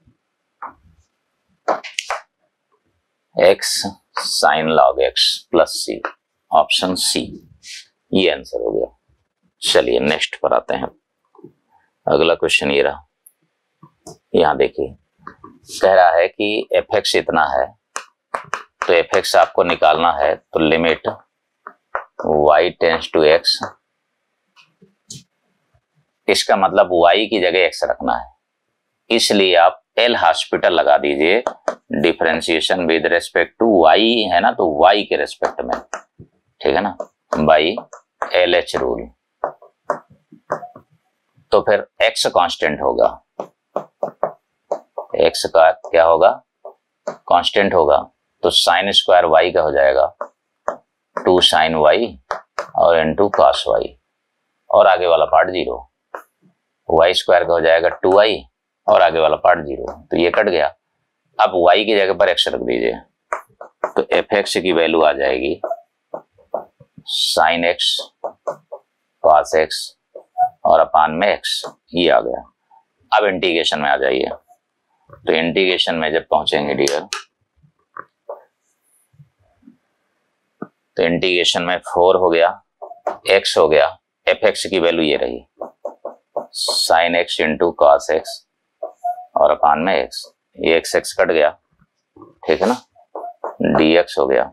x sine log x plus c, option c, ये आंसर हो गया। चलिए नेक्स्ट पर आते हैं। अगला क्वेश्चन ये रहा, यहां देखिए कह रहा है कि एफ एक्स इतना है, तो एफ एक्स आपको निकालना है, तो limit y tends to x, इसका मतलब y की जगह x रखना है, इसलिए आप एल हॉस्पिटल लगा दीजिए। Differentiation with respect to y है ना, तो y के रेस्पेक्ट में, ठीक है ना, बाई एल एच रूल। तो फिर x कांस्टेंट होगा, x का क्या होगा, कांस्टेंट होगा, तो साइन स्क्वायर y का हो जाएगा 2 साइन y और इनटू कॉस y, और आगे वाला पार्ट 0, y स्क्वायर का हो जाएगा 2y और आगे वाला पार्ट 0, तो ये कट गया। अब y की जगह पर x रख दीजिए, तो एफ एक्स की वैल्यू आ जाएगी साइन x कॉस x और अपान में x, ये आ गया। अब इंटीग्रेशन में आ जाइए, तो इंटीग्रेशन में जब पहुंचेंगे डियर, तो इंटीग्रेशन में 4 हो गया, x हो गया, एफ एक्स की वैल्यू ये रही sine x into cos x और अपान में x, ये x कट गया, ठीक है ना, dx हो गया।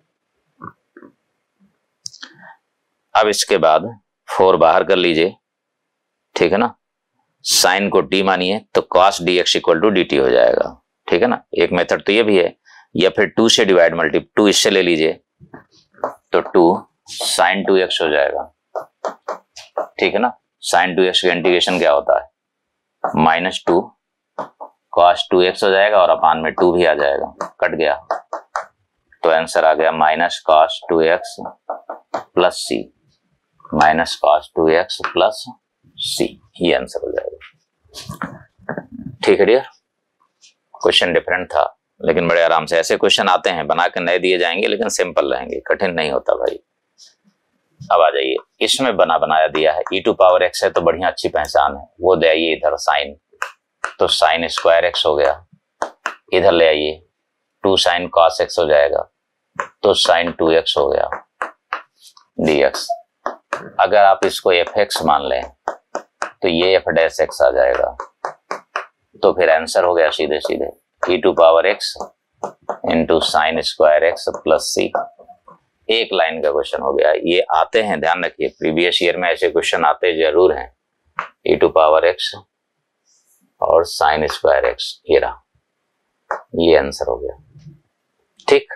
अब इसके बाद 4 बाहर कर लीजिए, ठीक है ना, साइन को t मानिए तो cos dx equal to dt हो जाएगा, ठीक है ना। एक मेथड तो ये भी है, या फिर 2 से डिवाइड मल्टी 2 इससे ले लीजिए, तो 2 साइन 2x हो जाएगा, ठीक है ना। साइन 2x का इंटीग्रेशन क्या होता है, -2 cos 2x हो जाएगा और अपान में 2 भी आ जाएगा, कट गया, तो आंसर आ गया minus cos 2x plus c, minus cos 2x plus c, ये आंसर हो जाएगा। ठीक है डियर, क्वेश्चन डिफरेंट था लेकिन बड़े आराम से, ऐसे क्वेश्चन आते हैं बना के नए दिए जाएंगे लेकिन सिंपल रहेंगे, कठिन नहीं होता भाई। अब आ जाइए, इसमें बना बनाया दिया है, ई टू पावर एक्स है तो बढ़िया अच्छी पहचान है, वो ले आइए इधर साइन, तो साइन स्क्वायर एक्स हो गया, इधर ले आइए 2 साइन कॉस एक्स हो जाएगा, तो साइन 2x हो गया dx। अगर आप इसको एफ एक्स मान लें तो ये एफ डैश एक्स आ जाएगा, तो फिर आंसर हो गया सीधे सीधे e to power x into sine square x plus c. एक लाइन का क्वेश्चन हो गया, ये आते हैं, ध्यान रखिए प्रीवियस ईयर में ऐसे क्वेश्चन आते जरूर हैं, ई टू पावर एक्स और साइन स्क्वायर एक्स, ये रहा, ये आंसर हो गया। ठीक,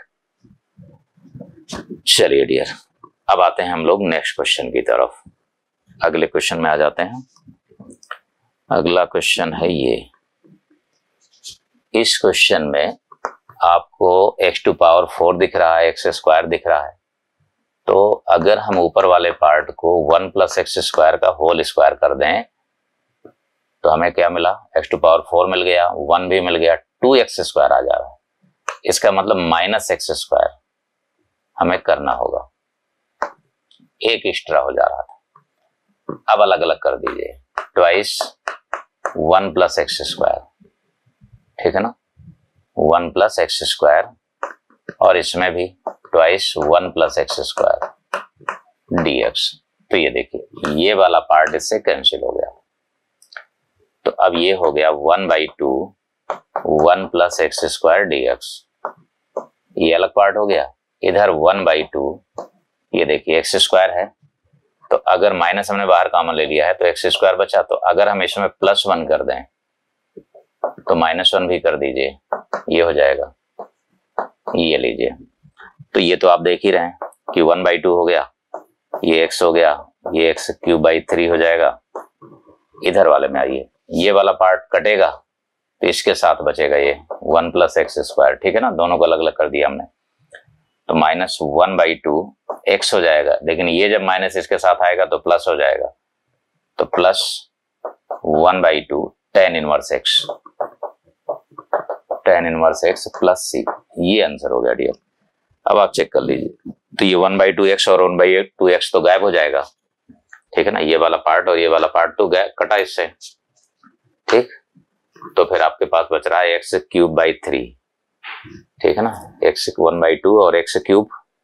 चलिए डियर, अब आते हैं हम लोग नेक्स्ट क्वेश्चन की तरफ। अगले क्वेश्चन में आ जाते हैं। अगला क्वेश्चन है ये, इस क्वेश्चन में आपको x टू पावर 4 दिख रहा है, x स्क्वायर दिख रहा है, तो अगर हम ऊपर वाले पार्ट को 1 प्लस एक्स स्क्वायर का होल स्क्वायर कर दें तो हमें क्या मिला, x टू पावर 4 मिल गया, 1 भी मिल गया, 2x स्क्वायर आ जा रहा है, इसका मतलब माइनस एक्स स्क्वायर हमें करना होगा, एक एक्स्ट्रा हो जा रहा था, अब अलग अलग कर दीजिए, ट्वाइस 1 प्लस एक्स स्क्वायर, ठीक है ना, 1 प्लस एक्स स्क्वायर, और इसमें भी twice 1 plus x square dx. तो ये देखिए ये वाला पार्ट इससे कैंसिल हो गया, तो अब ये हो गया 1/2 1 प्लस एक्स स्क्वायर डीएक्स, ये अलग पार्ट हो गया। इधर 1/2, ये देखिए एक्स स्क्वायर है, तो अगर माइनस हमने बाहर कॉमन ले लिया है तो एक्स स्क्वायर बचा, तो अगर हम इसमें +1 कर दें तो -1 भी कर दीजिए, ये हो जाएगा, ये लीजिए। तो ये तो आप देख ही रहे हैं कि 1/2 हो गया, ये x हो गया, ये x³/3 हो जाएगा। इधर वाले में आइए, ये वाला पार्ट कटेगा तो इसके साथ बचेगा ये 1 प्लस एक्स स्क्वायर, ठीक है ना, दोनों को अलग अलग कर दिया हमने, तो -1/2 x हो जाएगा, लेकिन ये जब माइनस इसके साथ आएगा तो प्लस हो जाएगा, तो plus 1/2 tan inverse x, tan inverse x plus c, ये आंसर हो गया डियर। अब आप चेक कर लीजिए, तो ये 1/2x और 1/2x तो गायब हो जाएगा, ठीक है ना, ये वाला पार्ट और ये वाला पार्ट तो कटा इससे, ठीक। तो फिर आपके पास बच रहा है x³/3, ठीक है ना, x 1/2 और x³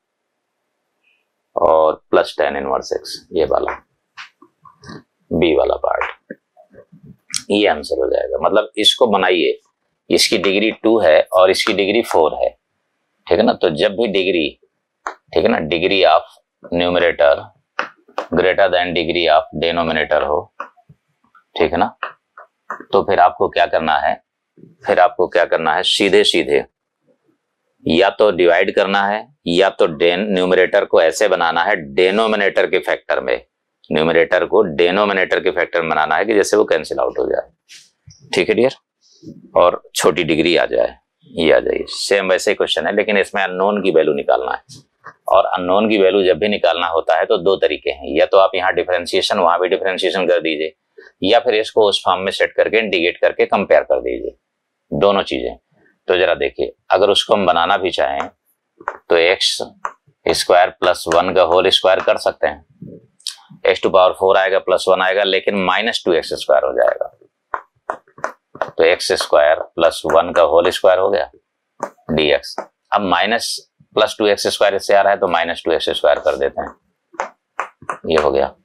और प्लस tan इनवर्स x, ये वाला बी वाला पार्ट, ये आंसर हो जाएगा। मतलब इसको बनाइए, इसकी डिग्री 2 है और इसकी डिग्री 4 है, ठीक है ना, तो जब भी डिग्री, ठीक है ना, degree of numerator greater than degree of denominator हो, ठीक है ना, तो फिर आपको क्या करना है, फिर आपको क्या करना है, सीधे सीधे या तो डिवाइड करना है या तो न्यूमरेटर को ऐसे बनाना है डिनोमिनेटर के फैक्टर में, न्यूमरेटर को डिनोमिनेटर के फैक्टर में बनाना है कि जैसे वो कैंसिल आउट हो जाए, ठीक है डियर, और छोटी डिग्री आ जाए, ये आ जाएगी। सेम वैसे ही क्वेश्चन है, लेकिन इसमें अननोन की वैल्यू निकालना है, और अननोन की वैल्यू जब भी निकालना होता है तो दो तरीके हैं, या तो आप यहाँ डिफरेंशिएशन वहां भी डिफरेंशिएशन कर दीजिए, या फिर इसको उस फॉर्म में सेट करके इंटीग्रेट करके कंपेयर कर दीजिए, दोनों चीजें। तो जरा देखिए, अगर उसको हम बनाना भी चाहें तो x² + 1 का होल स्क्वायर कर सकते हैं, x⁴ आएगा +1 आएगा, लेकिन -2x² हो जाएगा, तो x² + 1 का होल स्क्वायर हो गया dx। अब +2x² इससे आ रहा है तो -2x² कर देते हैं, ये हो गया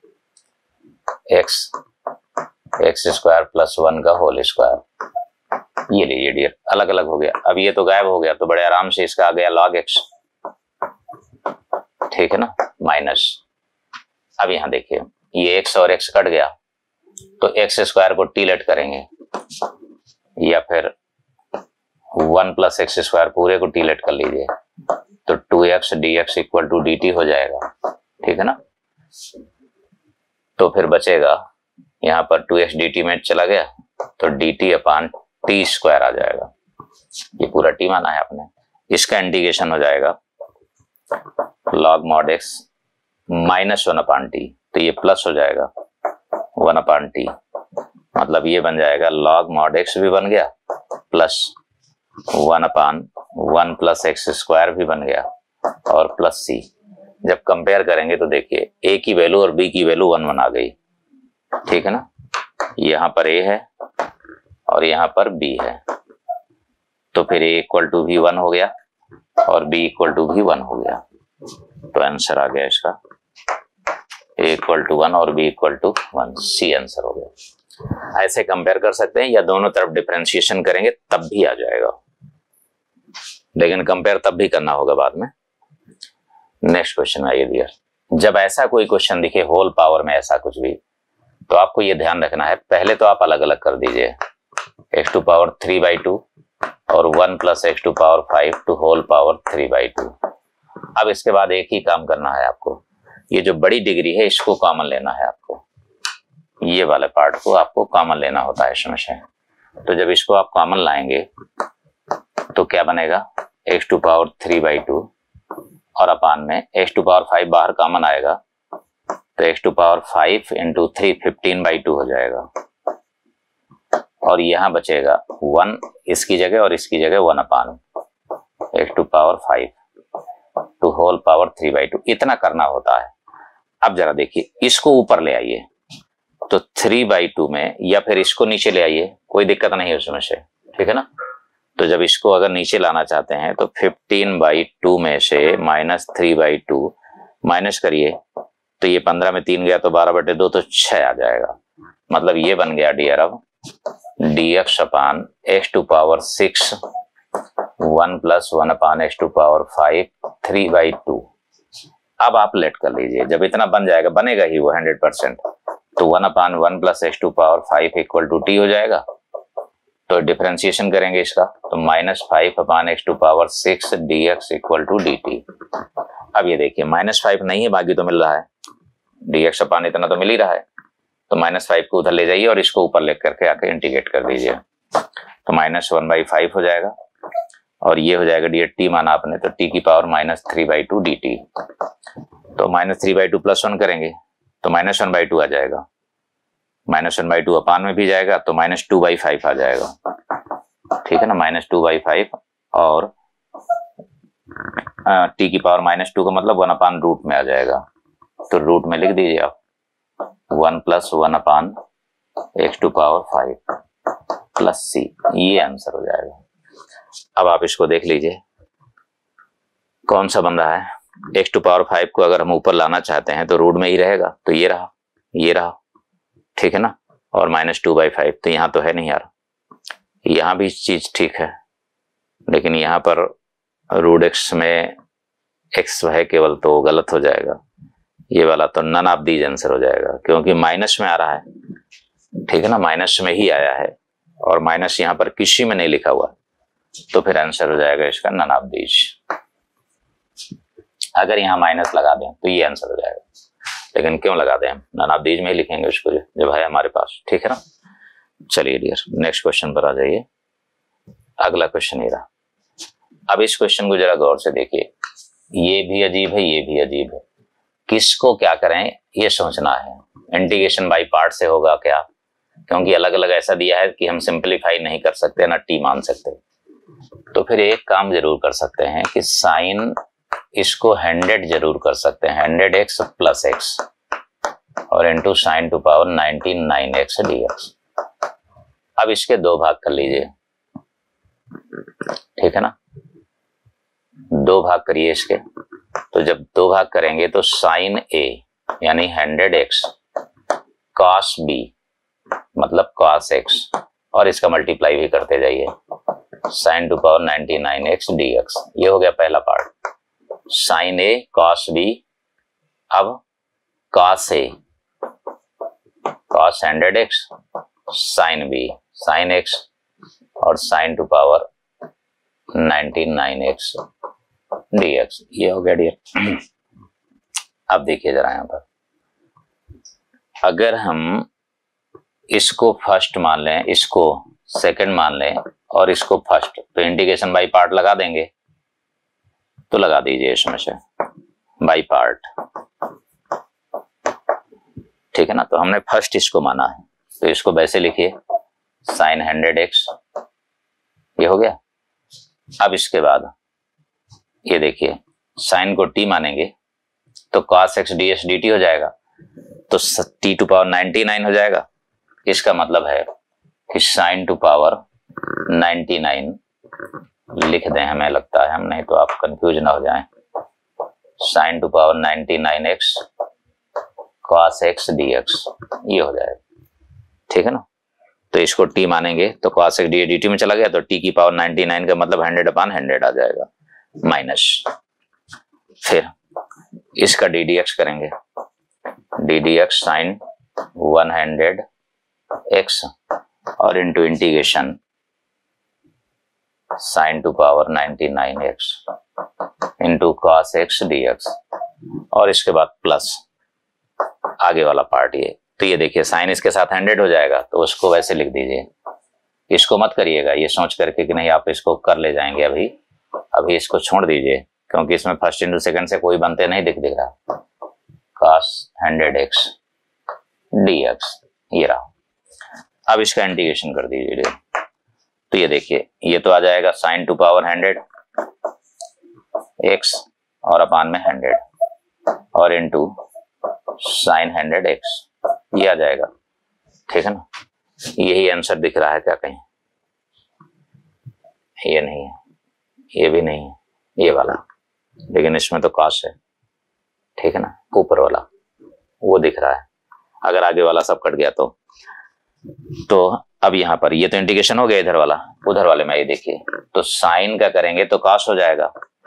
x² + 1 का होल स्क्वायर, ये लीजिए डियर, अलग अलग हो गया। अब ये तो गायब हो गया, तो बड़े आराम से इसका आ गया log x, ठीक है ना, माइनस। अब यहां देखिए ये x और x कट गया, तो x² को टीलेट करेंगे, या फिर 1 + x² पूरे को टीलेट कर लीजिए, तो 2x dx = dt हो जाएगा, ठीक है ना। तो फिर बचेगा यहाँ पर 2x dt में चला गया, तो dt/t² आ जाएगा, ये पूरा t माना है आपने, इसका इंटीग्रेशन हो जाएगा log mod x -1/t, तो ये प्लस हो जाएगा 1/t, मतलब ये बन जाएगा log mod x भी बन गया, प्लस 1/1 + x² भी बन गया, और प्लस c। जब कंपेयर करेंगे तो देखिए a की वैल्यू और b की वैल्यू 1 आ गई, ठीक है ना, यहाँ पर a है और यहाँ पर b है, तो फिर a = भी 1 हो गया और b = भी 1 हो गया, तो आंसर आ गया इसका a = 1 और b = 1, सी आंसर हो गया। ऐसे कंपेयर कर सकते हैं, या दोनों तरफ डिफरेंशिएशन करेंगे तब भी आ जाएगा, लेकिन कंपेयर तब भी करना होगा बाद में। नेक्स्ट क्वेश्चन आइए डियर, जब ऐसा कोई क्वेश्चन दिखे होल पावर में ऐसा कुछ भी, तो आपको ये ध्यान रखना है, पहले तो आप अलग अलग कर दीजिए, x⁵3/2 और 1 + x⁵5 टू होल पावर 3/2। अब इसके बाद एक ही काम करना है आपको, ये जो बड़ी डिग्री है इसको कॉमन लेना है आपको, ये वाले पार्ट को आपको कॉमन लेना होता है इसमें से। तो जब इसको आप कॉमन लाएंगे तो क्या बनेगा, x⁵3/2 और अपान में x⁵5 बाहर कॉमन आएगा, तो x⁵5 × 3 15/2 हो जाएगा, और यहां बचेगा 1 इसकी जगह और इसकी जगह 1/x⁵5 टू होल पावर 3/2, इतना करना होता है। अब जरा देखिए, इसको ऊपर ले आइए तो 3/2 में, या फिर इसको नीचे ले आइए, कोई दिक्कत नहीं है उसमें से, ठीक है ना। तो जब इसको अगर नीचे लाना चाहते हैं तो 15/2 में से -3/2 माइनस करिए, तो ये 15 में 3 गया तो 12/2 तो 6 आ जाएगा। मतलब ये बन गया डियर अब dx अपान x⁶ 1 + 1 अपान x⁵ 3/2। अब आप लेट कर लीजिए, जब इतना बन जाएगा, बनेगा ही वो 100%, तो 1/1 + x⁵ इक्वल टू t हो जाएगा। तो डिफरेंशिएशन करेंगे इसका, तो -5 upon x⁶ dx equal to dt। अब ये देखिए -5 नहीं है, बाकी तो मिल रहा है, dx अपान इतना तो मिल ही रहा है, तो -5 को उधर ले जाइए और इसको ऊपर ले करके आके इंटीग्रेट कर दीजिए, तो -1/5 हो जाएगा। और ये हो जाएगा डी टी माना आपने, तो t की पावर -3/2 dt। तो -3/2 + 1 करेंगे तो -1/2 आ जाएगा, -1/2 अपान में भी जाएगा तो -2/5 आ जाएगा, ठीक है ना, -2/5। और t की पावर -2 का मतलब 1/√, में आ जाएगा, तो रूट में लिख दीजिए आप 1 + 1 अपान x⁵ प्लस c, ये आंसर हो जाएगा। अब आप इसको देख लीजिए कौन सा बन रहा है। x⁵ को अगर हम ऊपर लाना चाहते हैं तो रूट में ही रहेगा, तो ये रहा, ये रहा, ठीक है ना, और -2/5 तो यहाँ तो है नहीं यार, यहाँ भी चीज ठीक है, लेकिन यहाँ पर √x में x है केवल, तो गलत हो जाएगा, ये वाला तो नन ऑफ दीज आंसर हो जाएगा, क्योंकि माइनस में आ रहा है, ठीक है ना, माइनस में ही आया है, और माइनस यहाँ पर किसी में नहीं लिखा हुआ, तो फिर आंसर हो जाएगा इसका नन ऑफ दीज। अगर यहाँ माइनस लगा दें तो ये आंसर हो जाएगा, लेकिन क्यों लगा दें, हम नन ऑफ दीज में ही लिखेंगे उसको जब है हमारे पास, ठीक है ना। चलिए डियर, नेक्स्ट क्वेश्चन पर आ जाइए। अगला क्वेश्चन ये रहा। अब इस क्वेश्चन को जरा गौर से देखिए, ये भी अजीब है, ये भी अजीब है, किसको क्या करें ये सोचना है। इंटीग्रेशन बाय पार्ट से होगा क्या, क्योंकि अलग अलग ऐसा दिया है कि हम सिंपलीफाई नहीं कर सकते ना टी मान सकते, तो फिर एक काम जरूर कर सकते हैं कि साइन इसको 100 जरूर कर सकते हैं, 100x + x और into sine to power 99x dx। अब इसके दो भाग कर लीजिए, ठीक है ना, दो भाग करिए इसके। तो जब दो भाग करेंगे तो साइन a यानी 100x cos b मतलब cos x, और इसका मल्टीप्लाई भी करते जाइए, sign to power 99x dx। ये हो गया पहला part, sine a cos b। अब cos a cos 100x, sine b sin x, और sine to power 99x dx। ये हो गया डियर। अब देखिए जरा यहां पर, अगर हम इसको फर्स्ट मान लें, इसको सेकंड मान लें और इसको फर्स्ट, तो इंटीग्रेशन बाय पार्ट लगा देंगे, तो लगा दीजिए इसमें से बाय पार्ट, ठीक है ना। तो हमने फर्स्ट इसको माना है, तो इसको वैसे लिखिए साइन 100x, ये हो गया। अब इसके बाद ये देखिए, साइन को t मानेंगे तो cos x ds dt हो जाएगा, तो t टू पावर 99 हो जाएगा। इसका मतलब है कि साइन टू पावर 99 लिख दें, हमें लगता है हम, नहीं तो आप कंफ्यूज ना हो जाएं, sine to power 99x cos x dx, ये हो जाएगा, ठीक है ना। तो इसको t मानेंगे तो cos x ds dt में चला गया, तो t की पावर 99 का मतलब 100/100 आ जाएगा, माइनस, फिर इसका ddx करेंगे, ddx साइन 100x और into integration sine to power 99x into cos x dx, और इसके बाद प्लस आगे वाला पार्ट ये। तो ये देखिए साइन इसके साथ 100 हो जाएगा, तो उसको वैसे लिख दीजिए, इसको मत करिएगा ये सोच करके कि नहीं आप इसको कर ले जाएंगे, अभी इसको छोड़ दीजिए, क्योंकि इसमें फर्स्ट इंटू सेकंड से कोई बनते नहीं दिख रहा। cos 100x dx, ये रहा। अब इसका इंटीग्रेशन कर दीजिए, तो ये देखिए ये तो आ जाएगा साइन टू पावर 100x और अपान में 100 और इंटू साइन 100x, ये आ जाएगा। ठीक है ना, यही आंसर दिख रहा है क्या कहीं? ये नहीं है, ये भी नहीं है, ये वाला, लेकिन इसमें तो कॉस है। ठीक है ना, ऊपर वाला वो दिख रहा है, अगर आगे वाला सब कट गया तो अब यहां पर ये तो इंटीग्रेशन हो गया इधर वाला, उधर वाले में ये देखिए, तो साइन का करेंगे तो कॉस हो जाएगा,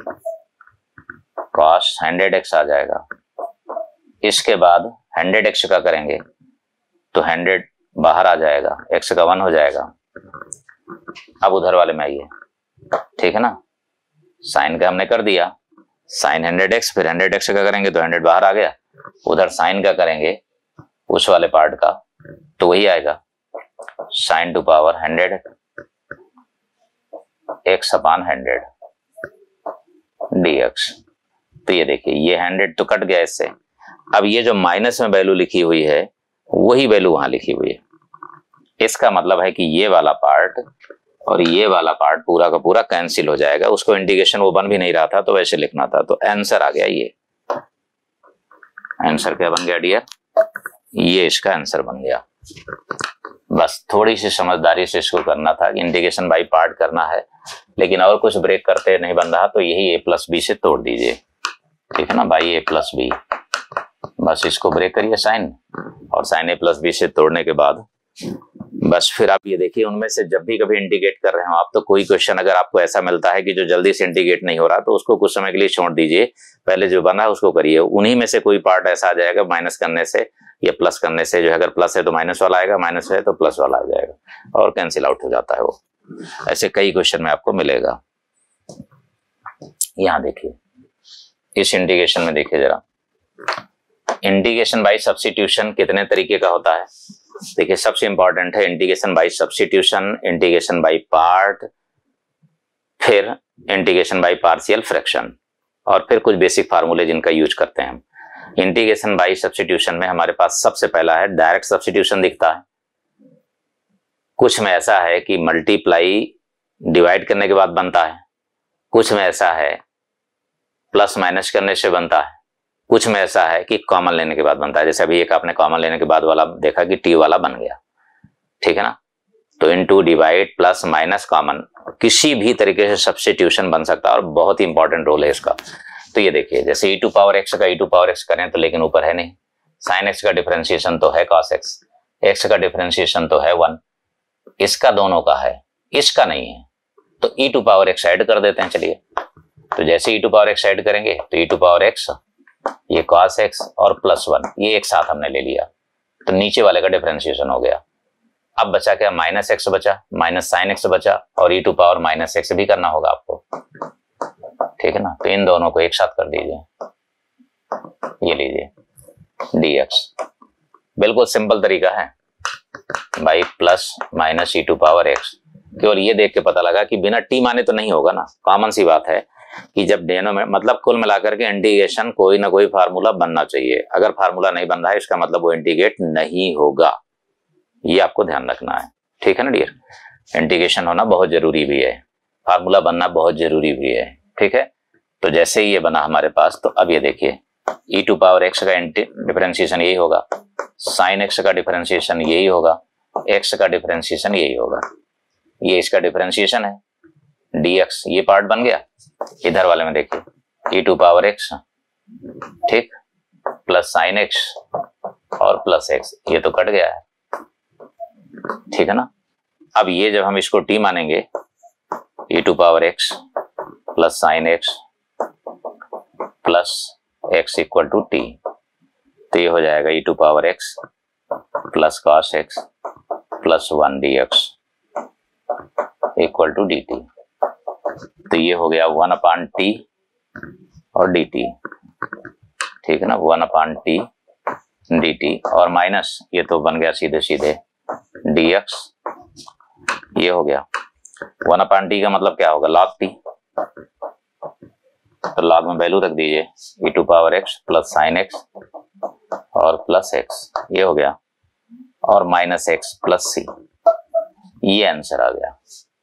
कॉस 100x आ जाएगा। इसके बाद 100x का करेंगे तो 100 बाहर आ जाएगा, x का 1 हो जाएगा। अब उधर वाले में आइए, ठीक है ना, साइन का हमने कर दिया, साइन 100x, फिर 100x का करेंगे तो 100 बाहर आ गया, उधर साइन का करेंगे उस वाले पार्ट का तो वही आएगा sine to power 100 x upon 100 dx। तो ये देखिए, ये 100 तो कट गया इससे, अब ये जो माइनस में वैल्यू लिखी हुई है वही वैल्यू वहां लिखी हुई है। इसका मतलब है कि ये वाला पार्ट और ये वाला पार्ट पूरा का पूरा कैंसिल हो जाएगा। उसको इंटीग्रेशन वो बन भी नहीं रहा था तो वैसे लिखना था, तो आंसर आ गया। ये आंसर क्या बन गया डियर? ये इसका आंसर बन गया। बस थोड़ी सी समझदारी से इसको करना था, इंटीग्रेशन बाई पार्ट करना है, लेकिन और कुछ ब्रेक करते नहीं बन रहा तो यही a प्लस बी से तोड़ दीजिए। ठीक है ना, बाई a प्लस बी, बस इसको ब्रेक करिए साइन, और साइन a प्लस बी से तोड़ने के बाद बस फिर आप ये देखिए, उनमें से जब भी कभी इंटीग्रेट कर रहे हो आप, तो कोई क्वेश्चन अगर आपको ऐसा मिलता है कि जो जल्दी से इंटीग्रेट नहीं हो रहा तो उसको कुछ समय के लिए छोड़ दीजिए, पहले जो बना है उसको करिए। उन्हीं में से कोई पार्ट ऐसा आ जाएगा माइनस करने से या प्लस करने से, जो अगर प्लस है तो माइनस वाला आएगा, माइनस है तो प्लस वाला आ जाएगा और कैंसिल आउट हो जाता है वो। ऐसे कई क्वेश्चन में आपको मिलेगा। यहां देखिए, इस इंटीग्रेशन में देखिए जरा, इंटीग्रेशन बाय सब्स्टिट्यूशन कितने तरीके का होता है? देखिए, सबसे इंपॉर्टेंट है integration by substitution, integration by part, फिर इंटीग्रेशन बाय पार्शियल फ्रैक्शन, और फिर कुछ बेसिक फार्मूले जिनका यूज करते हैं हम। इंटीग्रेशन बाय सब्स्टिट्यूशन में हमारे पास सबसे पहला है डायरेक्ट सब्स्टिट्यूशन दिखता है। कुछ में ऐसा है कि मल्टीप्लाई डिवाइड करने के बाद बनता है, कुछ में ऐसा है प्लस माइनस करने से बनता है, कुछ में ऐसा है कि कॉमन लेने के बाद बनता है। जैसे अभी एक आपने कॉमन लेने के बाद वाला देखा कि टी वाला बन गया। ठीक है ना, तो into divide plus minus common, किसी भी तरीके से सब्स्टिट्यूशन बन सकता है और बहुत ही इंपॉर्टेंट रोल है इसका। तो ये देखिए, जैसे e टू पावर x का e टू पावर x करें तो, लेकिन ऊपर है नहीं, साइन x का डिफरेंशिएशन तो है cos x, x का डिफरेंशिएशन तो है 1, इसका दोनों का है, इसका नहीं है, तो e to power x add कर देते हैं। चलिए, तो जैसे e to power x add करेंगे तो e टू पावर x, ये cos x और प्लस 1 ये एक साथ हमने ले लिया, तो नीचे वाले का डिफरेंशिएशन हो गया। अब बचा क्या? माइनस x बचा, माइनस साइन x बचा, और e to power minus x भी करना होगा आपको। ठीक है ना, तो इन दोनों को एक साथ कर दीजिए, ये लीजिए dx। बिल्कुल सिंपल तरीका है, by plus minus e to power x। केवल ये देख के पता लगा कि बिना t माने तो नहीं होगा ना, कॉमन सी बात है कि जब डेनो में, मतलब कुल मिलाकर के इंटीग्रेशन कोई ना कोई फार्मूला बनना चाहिए। अगर फार्मूला नहीं बन रहा है इसका मतलब वो इंटीग्रेट नहीं होगा, ये आपको ध्यान रखना है। ठीक है ना डियर, इंटीग्रेशन होना बहुत जरूरी भी है, फार्मूला बनना बहुत जरूरी भी है। ठीक है, तो जैसे ही ये बना हमारे पास, तो अब ये देखिए, e टू पावर x का डिफरेंशिएशन यही होगा, साइन x का डिफरेंशिएशन यही होगा, x का डिफरेंशिएशन यही होगा, ये इसका डिफरेंशिएशन है dx, ये पार्ट बन गया। इधर वाले में देखिए e टू पावर x, ठीक, प्लस साइन x और प्लस x, ये तो कट गया है। ठीक है ना, अब ये जब हम इसको t मानेंगे, e to power x plus sine x plus x equal to t, तो ये हो जाएगा e to power x plus cos x plus 1 dx equal to dt। तो ये हो गया 1 अपान t और dt। ठीक है ना, 1 अपान t dt, और माइनस ये तो बन गया सीधे सीधे dx। ये हो गया 1 अपान t का मतलब क्या होगा? log t, तो log में वैल्यू रख दीजिए e to power x plus sine x और प्लस x, ये हो गया, और माइनस x प्लस c, ये आंसर आ गया।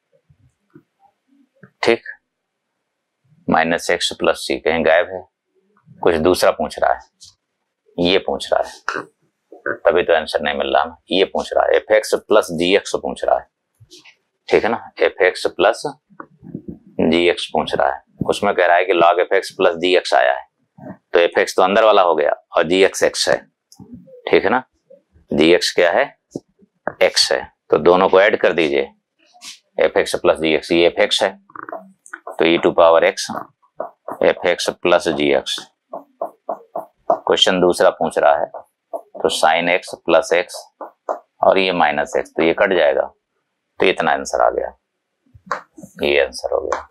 ठीक, माइनस x प्लस c कहीं गायब है, कुछ दूसरा पूछ रहा है। ये पूछ रहा है, तभी तो आंसर नहीं मिल रहा ना। ये पूछ रहा है f x plus g x पूछ रहा है, ठीक है ना, f x plus g x पूछ रहा है। उसमें कह रहा है कि log f x plus g x आया है, तो एफ एक्स तो अंदर वाला हो गया और जी एक्स एक्स है, ठीक है ना, जी एक्स क्या है, एक्स है, तो दोनों को ऐड कर दीजिए, f x plus g x, ये एफ एक्स है तो e to power x f x plus g x. Question दूसरा पूछ रहा है तो साइन एक्स प्लस एक्स और ये माइनस एक्स, तो ये कट जाएगा, तो इतना आंसर आ गया, ये आंसर हो गया।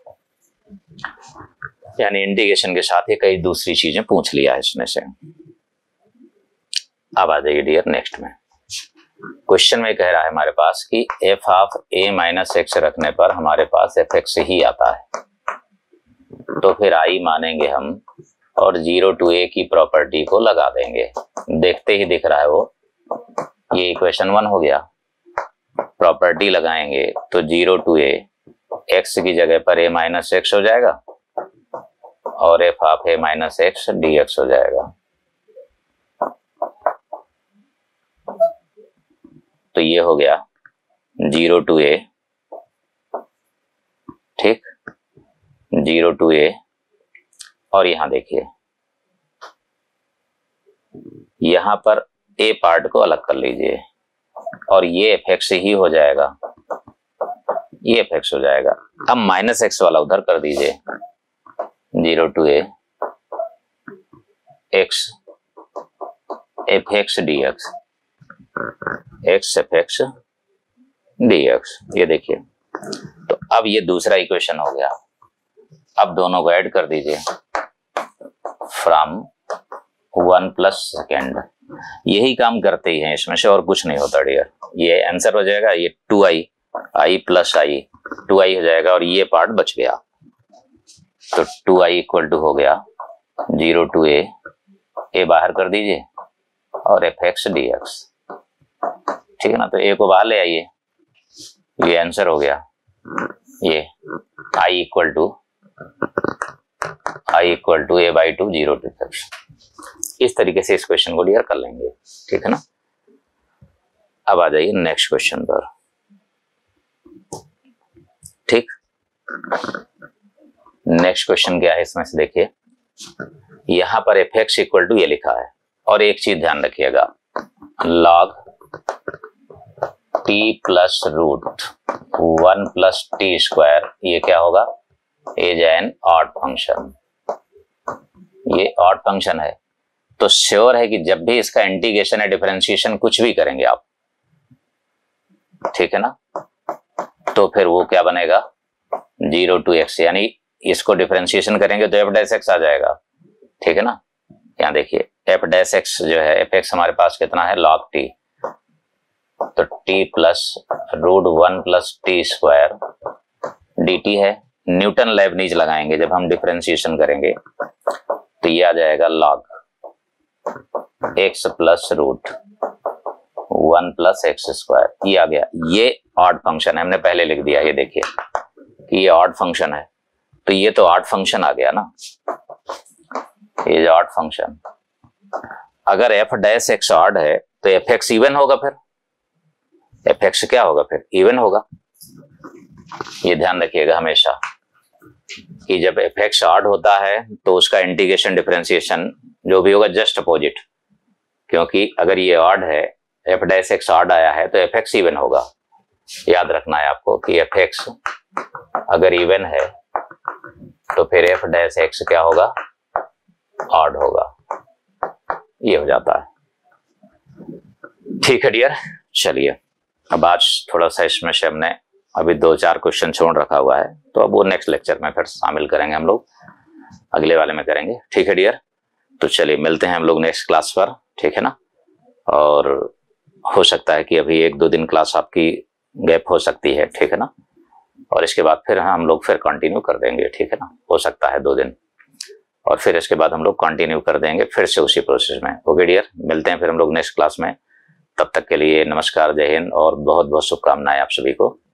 यानी इंटीग्रेशन के साथ ही कई दूसरी चीजें पूछ लिया है इसमें से। अब आ जाइए डियर नेक्स्ट में। क्वेश्चन में कह रहा है हमारे पास कि f of a minus x रखने पर हमारे पास एफ एक्स ही आता है, तो फिर आई मानेंगे हम और 0 टू ए की प्रॉपर्टी को लगा देंगे। देखते ही दिख रहा है वो, ये इक्वेशन 1 हो गया। प्रॉपर्टी लगाएंगे तो 0 टू ए, एक्स की जगह पर ए माइनस एक्स हो जाएगा और f of a minus x d x हो जाएगा। तो ये हो गया 0 टू ए, ठीक, 0 टू ए, और यहां देखिए यहां पर ए पार्ट को अलग कर लीजिए और ये एफ एक्स ही हो जाएगा, ये एफ एक्स हो जाएगा। अब माइनस एक्स वाला उधर कर दीजिए, 0 to a x f x d x, x f x d x, ये देखिए। तो अब ये दूसरा इक्वेशन हो गया। अब दोनों को ऐड कर दीजिए, फ्रॉम 1 प्लस सेकेंड, यही काम करते ही हैं इसमें से, और कुछ नहीं होता डियर। ये आंसर हो जाएगा, ये 2i, i plus I 2i हो जाएगा और ये पार्ट बच गया। तो 2i इक्वल टू हो गया 0 टू ए बाहर कर दीजिए और एफ एक्स डी एक्स, ठीक है ना। तो ए को बाहर ले आइए, ये आंसर हो गया। ये i equal to a by 2 0 to x. इस तरीके से इस क्वेश्चन को डियर कर लेंगे, ठीक है ना। अब आ जाइए नेक्स्ट क्वेश्चन पर, ठीक। नेक्स्ट क्वेश्चन क्या है इसमें से देखिए, यहां पर एफ एक्स इक्वल टू ये लिखा है, और एक चीज ध्यान रखिएगा, log t plus root 1 plus t square, ये क्या होगा, इज एन ऑड फंक्शन। ये ऑड फंक्शन है तो श्योर है कि जब भी इसका इंटीग्रेशन या डिफरेंशिएशन कुछ भी करेंगे आप, ठीक है ना, तो फिर वो क्या बनेगा 0 टू एक्स, यानी इसको डिफरेंशिएशन करेंगे तो एफ डैश एक्स आ जाएगा, ठीक है ना। यहाँ देखिए एफ डैश एक्स जो है, एफ एक्स हमारे पास कितना है log टी, तो t plus root 1 plus t square d t है। न्यूटन लेबनीज लगाएंगे जब हम डिफरेंशिएशन करेंगे, तो ये आ जाएगा log x plus root 1 plus x square, ये आ गया। ये ऑड फंक्शन है, हमने पहले लिख दिया, ये देखिए कि ये ऑड फंक्शन है, तो ये तो ऑड फंक्शन आ गया ना, ये ऑड फंक्शन। अगर एफ डैश एक्स ऑड है तो एफ एक्स इवन होगा, फिर एफ एक्स क्या होगा, फिर इवन होगा। ये ध्यान रखिएगा हमेशा कि जब एफ एक्स ऑड होता है तो उसका इंटीग्रेशन डिफरेंशिएशन जो भी होगा जस्ट अपोजिट, क्योंकि अगर ये ऑड है, एफ डैश एक्स ऑड आया है तो एफ एक्स इवन होगा। याद रखना है आपको कि एफ एक्स अगर इवन है तो फिर एफ डैश एक्स क्या होगा, ऑड होगा। ये हो जाता है, ठीक है डियर। चलिए अब आज थोड़ा सा इसमें से हमने अभी 2-4 क्वेश्चन छोड़ रखा हुआ है, तो अब वो नेक्स्ट लेक्चर में फिर शामिल करेंगे, हम लोग अगले वाले में करेंगे, ठीक है डियर। तो चलिए मिलते हैं हम लोग नेक्स्ट क्लास पर, ठीक है ना। और हो सकता है कि अभी 1-2 दिन क्लास आपकी गैप हो सकती है, ठीक है ना, और इसके बाद फिर हम लोग फिर कंटिन्यू कर देंगे, ठीक है ना। हो सकता है 2 दिन, और फिर इसके बाद हम लोग कंटिन्यू कर देंगे फिर से उसी प्रोसेस में। ओके डियर, मिलते हैं फिर हम लोग नेक्स्ट क्लास में। तब तक के लिए नमस्कार, जय हिंद और बहुत बहुत शुभकामनाएं आप सभी को।